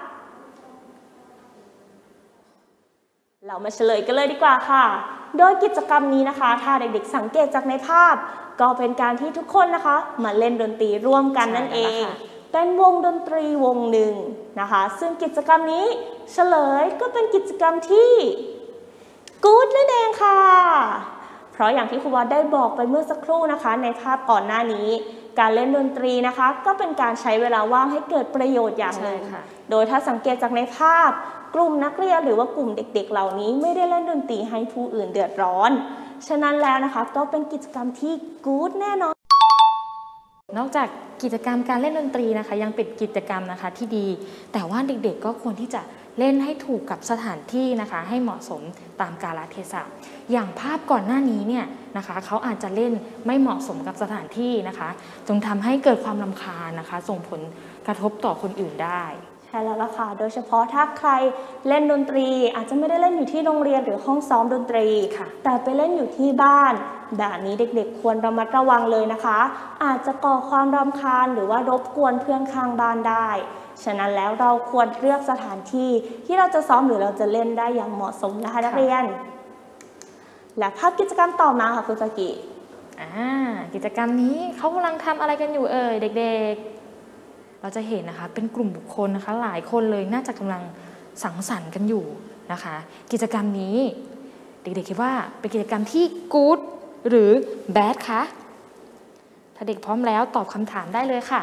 เรามาเฉลยกันเลยดีกว่าค่ะโดยกิจกรรมนี้นะคะถ้าเด็กๆสังเกตจากในภาพก็เป็นการที่ทุกคนนะคะมาเล่นดนตรีร่วมกันนั่นเองเป็นวงดนตรีวงหนึ่งนะคะซึ่งกิจกรรมนี้เฉลยก็เป็นกิจกรรมที่ good นั่นเองค่ะเพราะอย่างที่ครูวัดได้บอกไปเมื่อสักครู่นะคะในภาพก่อนหน้านี้การเล่นดนตรีนะคะก็เป็นการใช้เวลาว่างให้เกิดประโยชน์อย่างหนึ่งโดยถ้าสังเกตจากในภาพกลุ่มนักเรียนหรือว่ากลุ่มเด็กๆเหล่านี้ไม่ได้เล่นดนตรีให้ผู้อื่นเดือดร้อนฉะนั้นแล้วนะคะก็เป็นกิจกรรมที่ good แน่นอนนอกจากกิจกรรมการเล่นดนตรีนะคะยังเป็นกิจกรรมนะคะที่ดีแต่ว่าเด็กๆก็ควรที่จะเล่นให้ถูกกับสถานที่นะคะให้เหมาะสมตามกาลเทศะอย่างภาพก่อนหน้านี้เนี่ยนะคะเขาอาจจะเล่นไม่เหมาะสมกับสถานที่นะคะจงทำให้เกิดความรำคาญนะคะส่งผลกระทบต่อคนอื่นได้ใช่แล้วล่ะค่ะโดยเฉพาะถ้าใครเล่นดนตรีอาจจะไม่ได้เล่นอยู่ที่โรงเรียนหรือห้องซ้อมดนตรีแต่ไปเล่นอยู่ที่บ้านแบบนี้เด็กๆควรระมัดระวังเลยนะคะอาจจะก่อความรำคาญหรือว่ารบกวนเพื่อนข้างบ้านได้ฉะนั้นแล้วเราควรเลือกสถานที่ที่เราจะซ้อมหรือเราจะเล่นได้อย่างเหมาะสมนะคะนักเรียนและภาพกิจกรรมต่อมาค่ะคุณสกิกิจกรรมนี้เขากำลังทำอะไรกันอยู่เด็กๆเราจะเห็นนะคะเป็นกลุ่มบุคคลนะคะหลายคนเลยน่าจะกำลังสังสรรค์กันอยู่นะคะกิจกรรมนี้เด็กๆคิดว่าเป็นกิจกรรมที่ good หรือ bad คะถ้าเด็กพร้อมแล้วตอบคำถามได้เลยค่ะ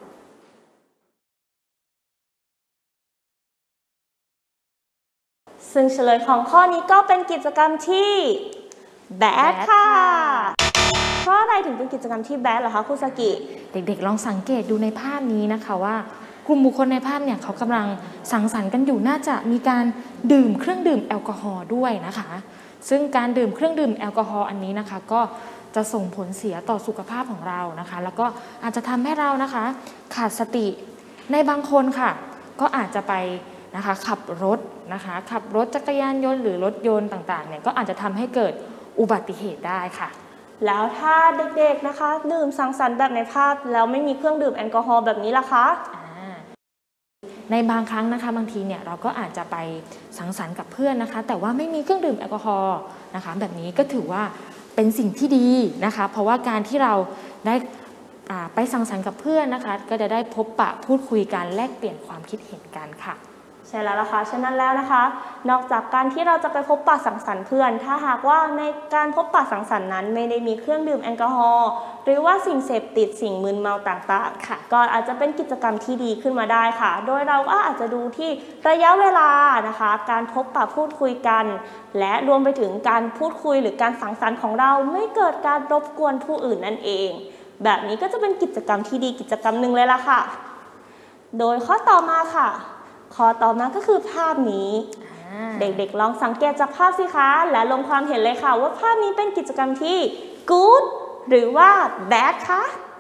ซึ่งเฉลยของข้อนี้ก็เป็นกิจกรรมที่ bad ค่ะเพราะอะไรถึงเป็นกิจกรรมที่ bad เหรอคะคุณสกิเด็กๆลองสังเกตดูในภาพนี้นะคะว่ากลุ่มบุคคลในภาพเนี่ยเขากำลังสังสรรค์กันอยู่น่าจะมีการดื่มเครื่องดื่มแอลกอฮอล์ด้วยนะคะซึ่งการดื่มเครื่องดื่มแอลกอฮอล์อันนี้นะคะก็จะส่งผลเสียต่อสุขภาพของเรานะคะแล้วก็อาจจะทำให้เรานะคะขาดสติในบางคนค่ะก็อาจจะไปนะคะขับรถจักรยานยนต์หรือรถยนต์ต่างๆเนี่ยก็อาจจะทำให้เกิดอุบัติเหตุได้ค่ะแล้วถ้าเด็กๆนะคะดื่มสังสรรค์แบบในภาพแล้วไม่มีเครื่องดื่มแอลกอฮอล์แบบนี้ล่ะคะในบางครั้งนะคะบางทีเนี่ยเราก็อาจจะไปสังสรรค์กับเพื่อนนะคะแต่ว่าไม่มีเครื่องดื่มแอลกอฮอล์นะคะแบบนี้ก็ถือว่าเป็นสิ่งที่ดีนะคะเพราะว่าการที่เราได้ไปสังสรรค์กับเพื่อนนะคะก็จะได้พบปะพูดคุยกันแลกเปลี่ยนความคิดเห็นกันค่ะใช่แล้วล่ะค่ะฉะนั้นแล้วนะคะนอกจากการที่เราจะไปพบปะสังสรรค์เพื่อนถ้าหากว่าในการพบปะสังสรรค์นั้นไม่ได้มีเครื่องดื่มแอลกอฮอล์หรือว่าสิ่งเสพติดสิ่งมึนเมาต่างๆค่ะก็อาจจะเป็นกิจกรรมที่ดีขึ้นมาได้ค่ะโดยเราก็อาจจะดูที่ระยะเวลานะคะการพบปะพูดคุยกันและรวมไปถึงการพูดคุยหรือการสังสรรค์ของเราไม่เกิดการรบกวนผู้อื่นนั่นเองแบบนี้ก็จะเป็นกิจกรรมที่ดีกิจกรรมหนึ่งเลยล่ะค่ะโดยข้อต่อมาค่ะข้อต่อมาก็คือภาพนี้เด็กๆลองสังเกตจากภาพสิคะและลงความเห็นเลยค่ะว่าภาพนี้เป็นกิจกรรมที่ good หรือว่า bad คะ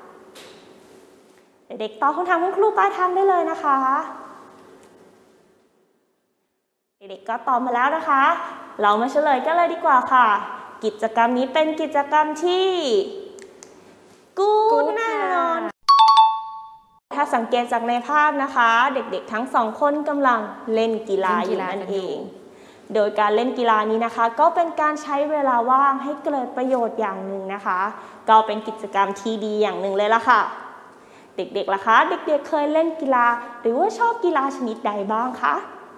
เด็กๆตอบคำถามคุณครูปลายทางได้เลยนะคะเด็กๆก็ตอบมาแล้วนะคะเรามาเฉลยกันเลยดีกว่าค่ะกิจกรรมนี้เป็นกิจกรรมที่ good แน่นอนถ้าสังเกตจากในภาพนะคะเด็กๆทั้งสองคนกำลังเล่นกีฬาอยู่นั่นเองโดยการเล่นกีฬานี้นะคะก็เป็นการใช้เวลาว่างให้เกิดประโยชน์อย่างหนึ่งนะคะก็เป็นกิจกรรมที่ดีอย่างหนึ่งเลยล่ะค่ะเด็กๆล่ะคะเด็กๆเคยเล่นกีฬาหรือว่าชอบกีฬาชนิดใดบ้างคะ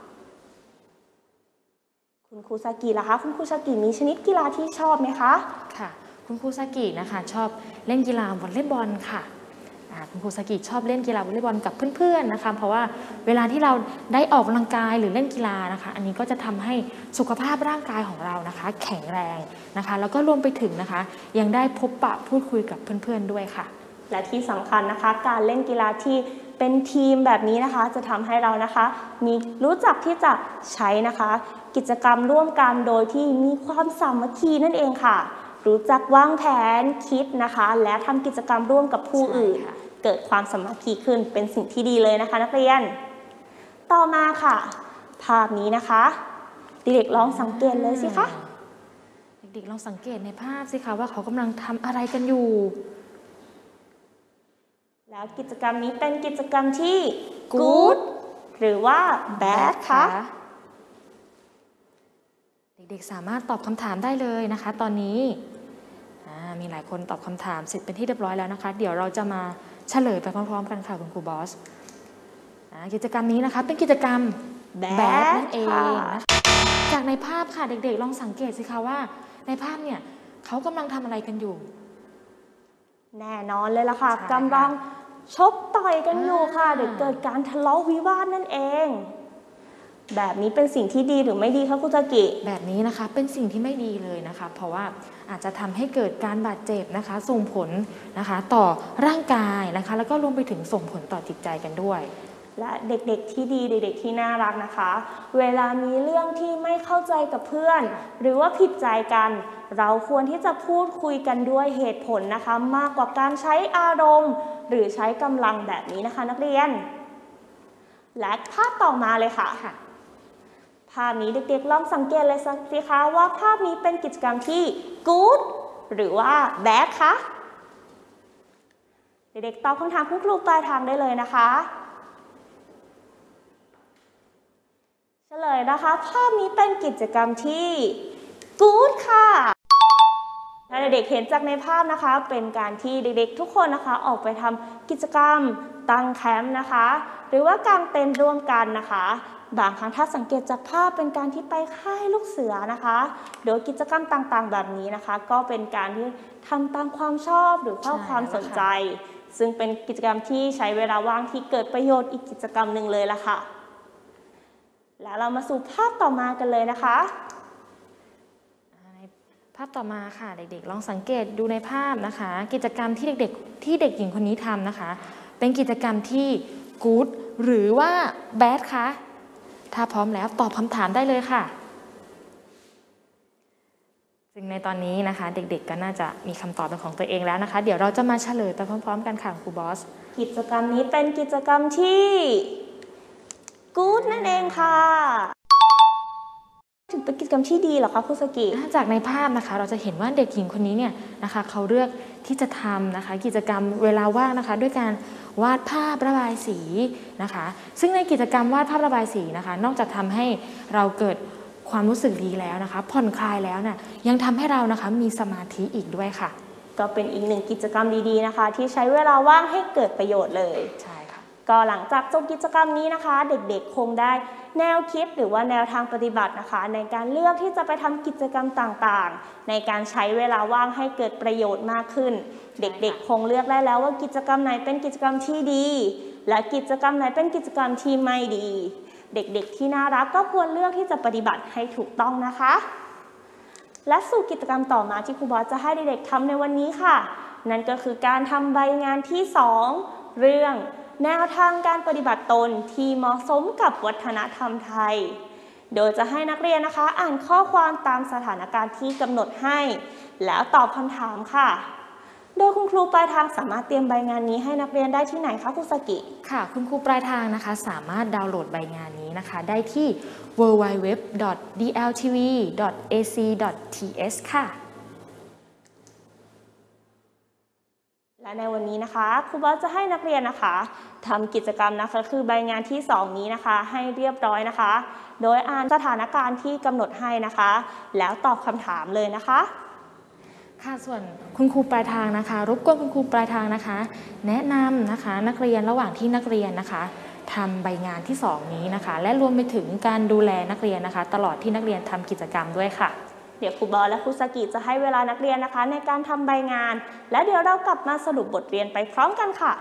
คุณครูซากิล่ะคะคุณครูซากิมีชนิดกีฬาที่ชอบไหมคะค่ะคุณครูซากินะคะชอบเล่นกีฬาวอลเลย์บอลค่ะคุณครูซากิชอบเล่นกีฬาวอลเลย์บอลกับเพื่อนๆนะคะเพราะว่าเวลาที่เราได้ออกกำลังกายหรือเล่นกีฬานะคะอันนี้ก็จะทำให้สุขภาพร่างกายของเรานะคะแข็งแรงนะคะแล้วก็รวมไปถึงนะคะยังได้พบปะพูดคุยกับเพื่อนๆด้วยค่ะและที่สำคัญนะคะการเล่นกีฬาที่เป็นทีมแบบนี้นะคะจะทำให้เรานะคะมีรู้จักที่จะใช้นะคะกิจกรรมร่วมกันโดยที่มีความสามัคคีนั่นเองค่ะรู้จักวางแผนคิดนะคะและทำกิจกรรมร่วมกับผู้อื่นเกิดความสามัคคีขึ้นเป็นสิ่งที่ดีเลยนะคะนักเรียนต่อมาค่ะภาพนี้นะคะเด็กๆลองสังเกตเลยสิคะเด็กๆลองสังเกตในภาพสิคะว่าเขากำลังทำอะไรกันอยู่แล้วกิจกรรมนี้เป็นกิจกรรมที่ good หรือว่า bad คะเด็กๆสามารถตอบคำถามได้เลยนะคะตอนนี้มีหลายคนตอบคำถามเสร็จเป็นที่เรียบร้อยแล้วนะคะเดี๋ยวเราจะมาเฉลยไปพร้อมๆกันค่ะคุณครูบอสกิจกรรมนี้นะคะเป็นกิจกรรม bad นั่นเองนะคะจากในภาพค่ะเด็กๆลองสังเกตสิคะว่าในภาพเนี่ยเขากำลังทำอะไรกันอยู่แน่นอนเลยล่ะค่ะกำลังชกต่อยกันอยู่ค่ะหรือเกิดการทะเลาะวิวาทนั่นเองแบบนี้เป็นสิ่งที่ดีหรือไม่ดีคะคุณซากิแบบนี้นะคะเป็นสิ่งที่ไม่ดีเลยนะคะเพราะว่าอาจจะทำให้เกิดการบาดเจ็บนะคะส่งผลนะคะต่อร่างกายนะคะแล้วก็รวมไปถึงส่งผลต่อจิตใจกันด้วยและเด็กๆที่ดีเด็กๆที่น่ารักนะคะเวลามีเรื่องที่ไม่เข้าใจกับเพื่อนหรือว่าผิดใจกันเราควรที่จะพูดคุยกันด้วยเหตุผลนะคะมากกว่าการใช้อารมณ์หรือใช้กำลังแบบนี้นะคะนักเรียนและภาพต่อมาเลยค่ะภาพนี้เด็กๆลองสังเกตเลยสิคะว่าภาพนี้เป็นกิจกรรมที่ good หรือว่า bad คะเด็กๆตอบคำถามคุณครูปลายทางได้เลยนะคะเฉลยนะคะภาพนี้เป็นกิจกรรมที่ good ค่ะถ้าเด็กๆเห็นจากในภาพนะคะเป็นการที่เด็กๆทุกคนนะคะออกไปทำกิจกรรมตั้งแคมป์นะคะหรือว่ากางเต็นท์ร่วมกันนะคะบางครั้งถ้าสังเกตจากภาพเป็นการที่ไปค่ายลูกเสือนะคะโดยกิจกรรมต่างๆแบบนี้นะคะก็เป็นการที่ทำตามความชอบหรือความสนใจซึ่งเป็นกิจกรรมที่ใช้เวลาว่างที่เกิดประโยชน์อีกกิจกรรมหนึ่งเลยล่ะค่ะแล้วเรามาสู่ภาพต่อมากันเลยนะคะภาพต่อมาค่ะเด็กๆลองสังเกตดูในภาพนะคะกิจกรรมที่เด็กหญิงคนนี้ทำนะคะเป็นกิจกรรมที่ good หรือว่า bad คะถ้าพร้อมแล้วตอบคำถามได้เลยค่ะซึ่งในตอนนี้นะคะเด็กๆก็น่าจะมีคำตอบเป็นของตัวเองแล้วนะคะเดี๋ยวเราจะมาเฉลยไปพร้อมๆกันค่ะครูบอสกิจกรรมนี้เป็นกิจกรรมที่ good นั่นเองค่ะถึงเป็นกิจกรรมที่ดีเหรอคะครูสกิจากในภาพนะคะเราจะเห็นว่าเด็กหญิงคนนี้เนี่ยนะคะเขาเลือกที่จะทำนะคะกิจกรรมเวลาว่างนะคะด้วยการวาดภาพระบายสีนะคะซึ่งในกิจกรรมวาดภาพระบายสีนะคะนอกจากทำให้เราเกิดความรู้สึกดีแล้วนะคะผ่อนคลายแล้วเนี่ยยังทำให้เรานะคะมีสมาธิอีกด้วยค่ะก็เป็นอีกหนึ่งกิจกรรมดีๆนะคะที่ใช้เวลาว่างให้เกิดประโยชน์เลยใช่ค่ะก็หลังจากจบกิจกรรมนี้นะคะเด็กๆคงได้แนวคิดหรือว่าแนวทางปฏิบัตินะคะในการเลือกที่จะไปทำกิจกรรมต่างๆในการใช้เวลาว่างให้เกิดประโยชน์มากขึ้นเด็กๆคงเลือกได้แล้วว่ากิจกรรมไหนเป็นกิจกรรมที่ดีและกิจกรรมไหนเป็นกิจกรรมที่ไม่ดีเด็กๆที่น่ารักก็ควรเลือกที่จะปฏิบัติให้ถูกต้องนะคะและสู่กิจกรรมต่อมาที่ครูบอสจะให้เด็กๆทำในวันนี้ค่ะนั่นก็คือการทำใบงานที่2เรื่องแนวทางการปฏิบัติตนที่เหมาะสมกับวัฒนธรรมไทยโดยจะให้นักเรียนนะคะอ่านข้อความตามสถานการณ์ที่กำหนดให้แล้วตอบคำถามค่ะโดยคุณครูปลายทางสามารถเตรียมใบงานนี้ให้นักเรียนได้ที่ไหนคะครูสกิค่ะคุณครูปลายทางนะคะสามารถดาวน์โหลดใบงานนี้นะคะได้ที่ www.dltv.ac.th ค่ะและในวันนี้นะคะครูบอสจะให้นักเรียนนะคะทำกิจกรรมนะคะคือใบงานที่2นี้นะคะให้เรียบร้อยนะคะโดยอ่านสถานการณ์ที่กำหนดให้นะคะแล้วตอบคำถามเลยนะคะค่ะส่วนคุณครูปลายทางนะคะรบกวนคุณครูปลายทางนะคะแนะนำนะคะนักเรียนระหว่างที่นักเรียนนะคะทำใบงานที่2นี้นะคะและรวมไปถึงการดูแลนักเรียนนะคะตลอดที่นักเรียนทำกิจกรรมด้วยค่ะเดี๋ยวครูบอสและครูสกิจะให้เวลานักเรียนนะคะในการทำใบงานและเดี๋ยวเรากลับมาสรุปบทเรียนไปพร้อมกันค่ะ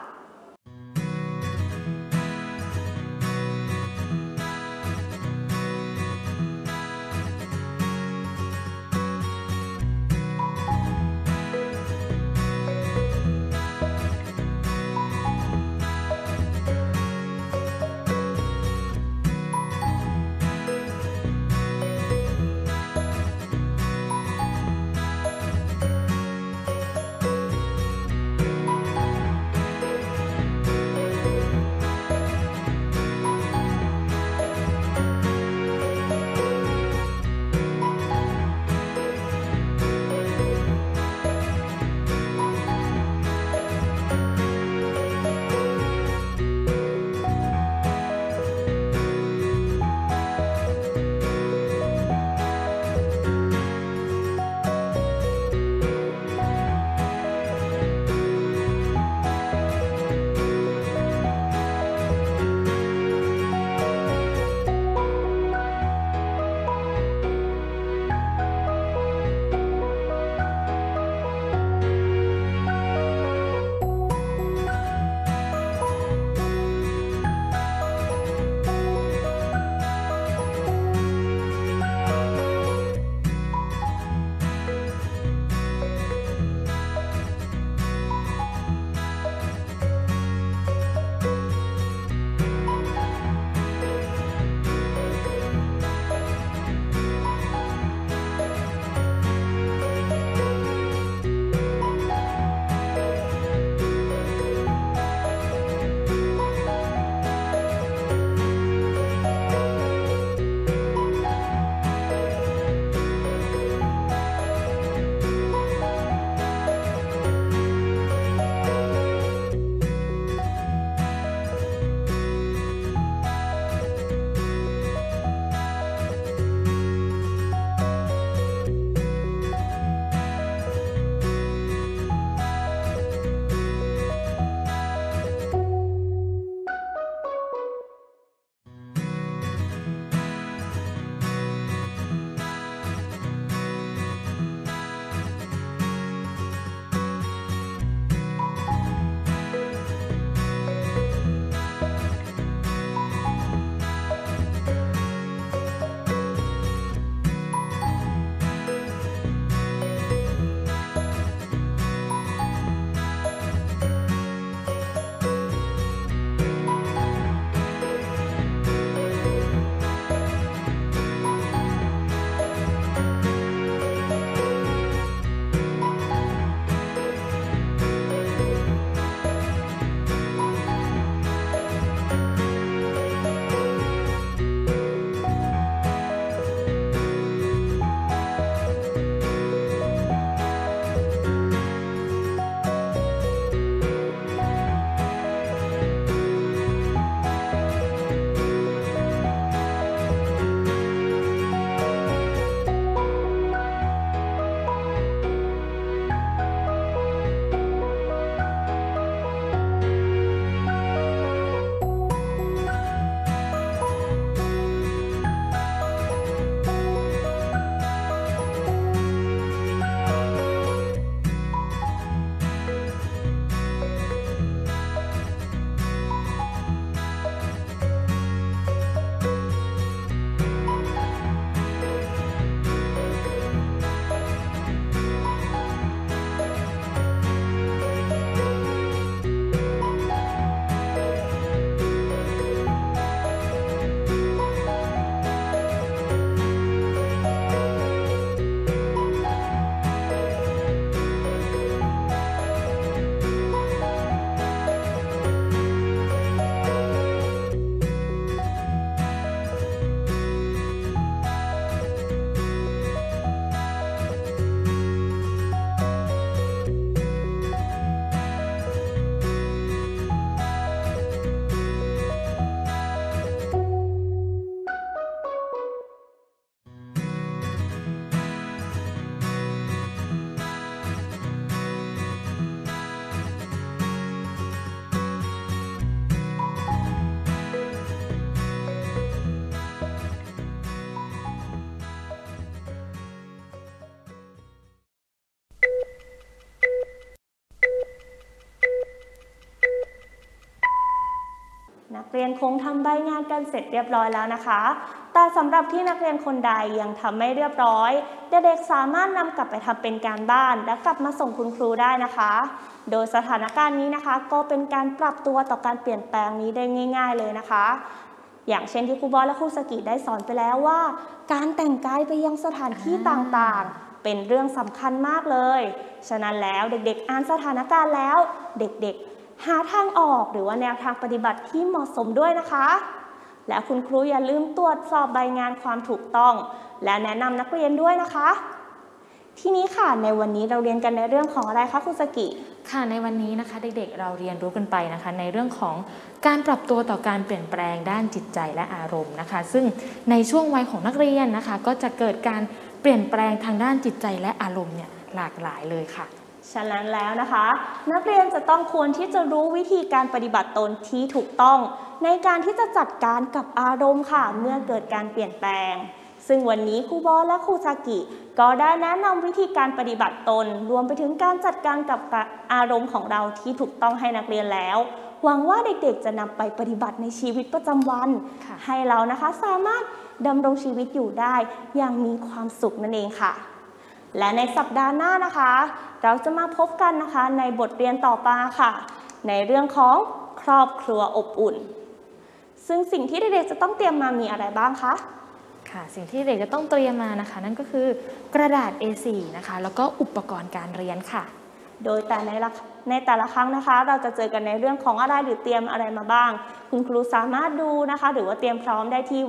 เรียนคงทำใบงานกันเสร็จเรียบร้อยแล้วนะคะแต่สำหรับที่นักเรียนคนใดยังทำไม่เรียบร้อยเด็กๆสามารถนำกลับไปทำเป็นการบ้านและกลับมาส่งคุณครูได้นะคะโดยสถานการณ์นี้นะคะก็เป็นการปรับตัวต่อการเปลี่ยนแปลงนี้ได้ง่ายๆเลยนะคะอย่างเช่นที่ครูบอสและครูสกิได้สอนไปแล้วว่าการแต่งกายไปยังสถานที่ต่างๆเป็นเรื่องสำคัญมากเลยฉะนั้นแล้วเด็กๆอ่านสถานการณ์แล้วเด็กๆหาทางออกหรือว่าแนวทางปฏิบัติที่เหมาะสมด้วยนะคะและคุณครูอย่าลืมตรวจสอบใบงานความถูกต้องและแนะนำนักเรียนด้วยนะคะทีนี้ค่ะในวันนี้เราเรียนกันในเรื่องของอะไรคะคุณสกิค่ะในวันนี้นะคะเด็กๆเราเรียนรู้กันไปนะคะในเรื่องของการปรับตัวต่อการเปลี่ยนแปลงด้านจิตใจและอารมณ์นะคะซึ่งในช่วงวัยของนักเรียนนะคะก็จะเกิดการเปลี่ยนแปลงทางด้านจิตใจและอารมณ์เนี่ยหลากหลายเลยค่ะฉะนั้นแล้วนะคะนักเรียนจะต้องควรที่จะรู้วิธีการปฏิบัติตนที่ถูกต้องในการที่จะจัดการกับอารมณ์ค่ะเมื่อเกิดการเปลี่ยนแปลงซึ่งวันนี้ครูบอสและครูซากิก็ได้แนะนำวิธีการปฏิบัติตนรวมไปถึงการจัดการกับอารมณ์ของเราที่ถูกต้องให้นักเรียนแล้วหวังว่าเด็กๆจะนำไปปฏิบัติในชีวิตประจำวันให้เรานะคะสามารถดำรงชีวิตอยู่ได้อย่างมีความสุขนั่นเองค่ะและในสัปดาห์หน้านะคะเราจะมาพบกันนะคะในบทเรียนต่อไปค่ะในเรื่องของครอบครัวอบอุ่นซึ่งสิ่งที่เด็กๆจะต้องเตรียมมามีอะไรบ้างคะค่ะสิ่งที่เด็กจะต้องเตรียมมานะคะนั่นก็คือกระดาษ A4 นะคะแล้วก็อุปกรณ์การเรียนค่ะโดยแต่ในแต่ละครั้งนะคะเราจะเจอกันในเรื่องของอะไรหรือเตรียมอะไรมาบ้างคุณครูสามารถดูนะคะหรือว่าเตรียมพร้อมได้ที่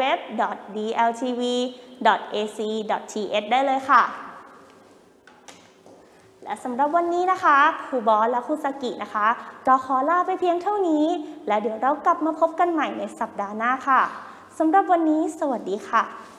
www.dltv.ac.th ได้เลยค่ะและสำหรับวันนี้นะคะครูบอสและครูสกินะคะก็ขอลาไปเพียงเท่านี้และเดี๋ยวเรากลับมาพบกันใหม่ในสัปดาห์หน้าค่ะสำหรับวันนี้สวัสดีค่ะ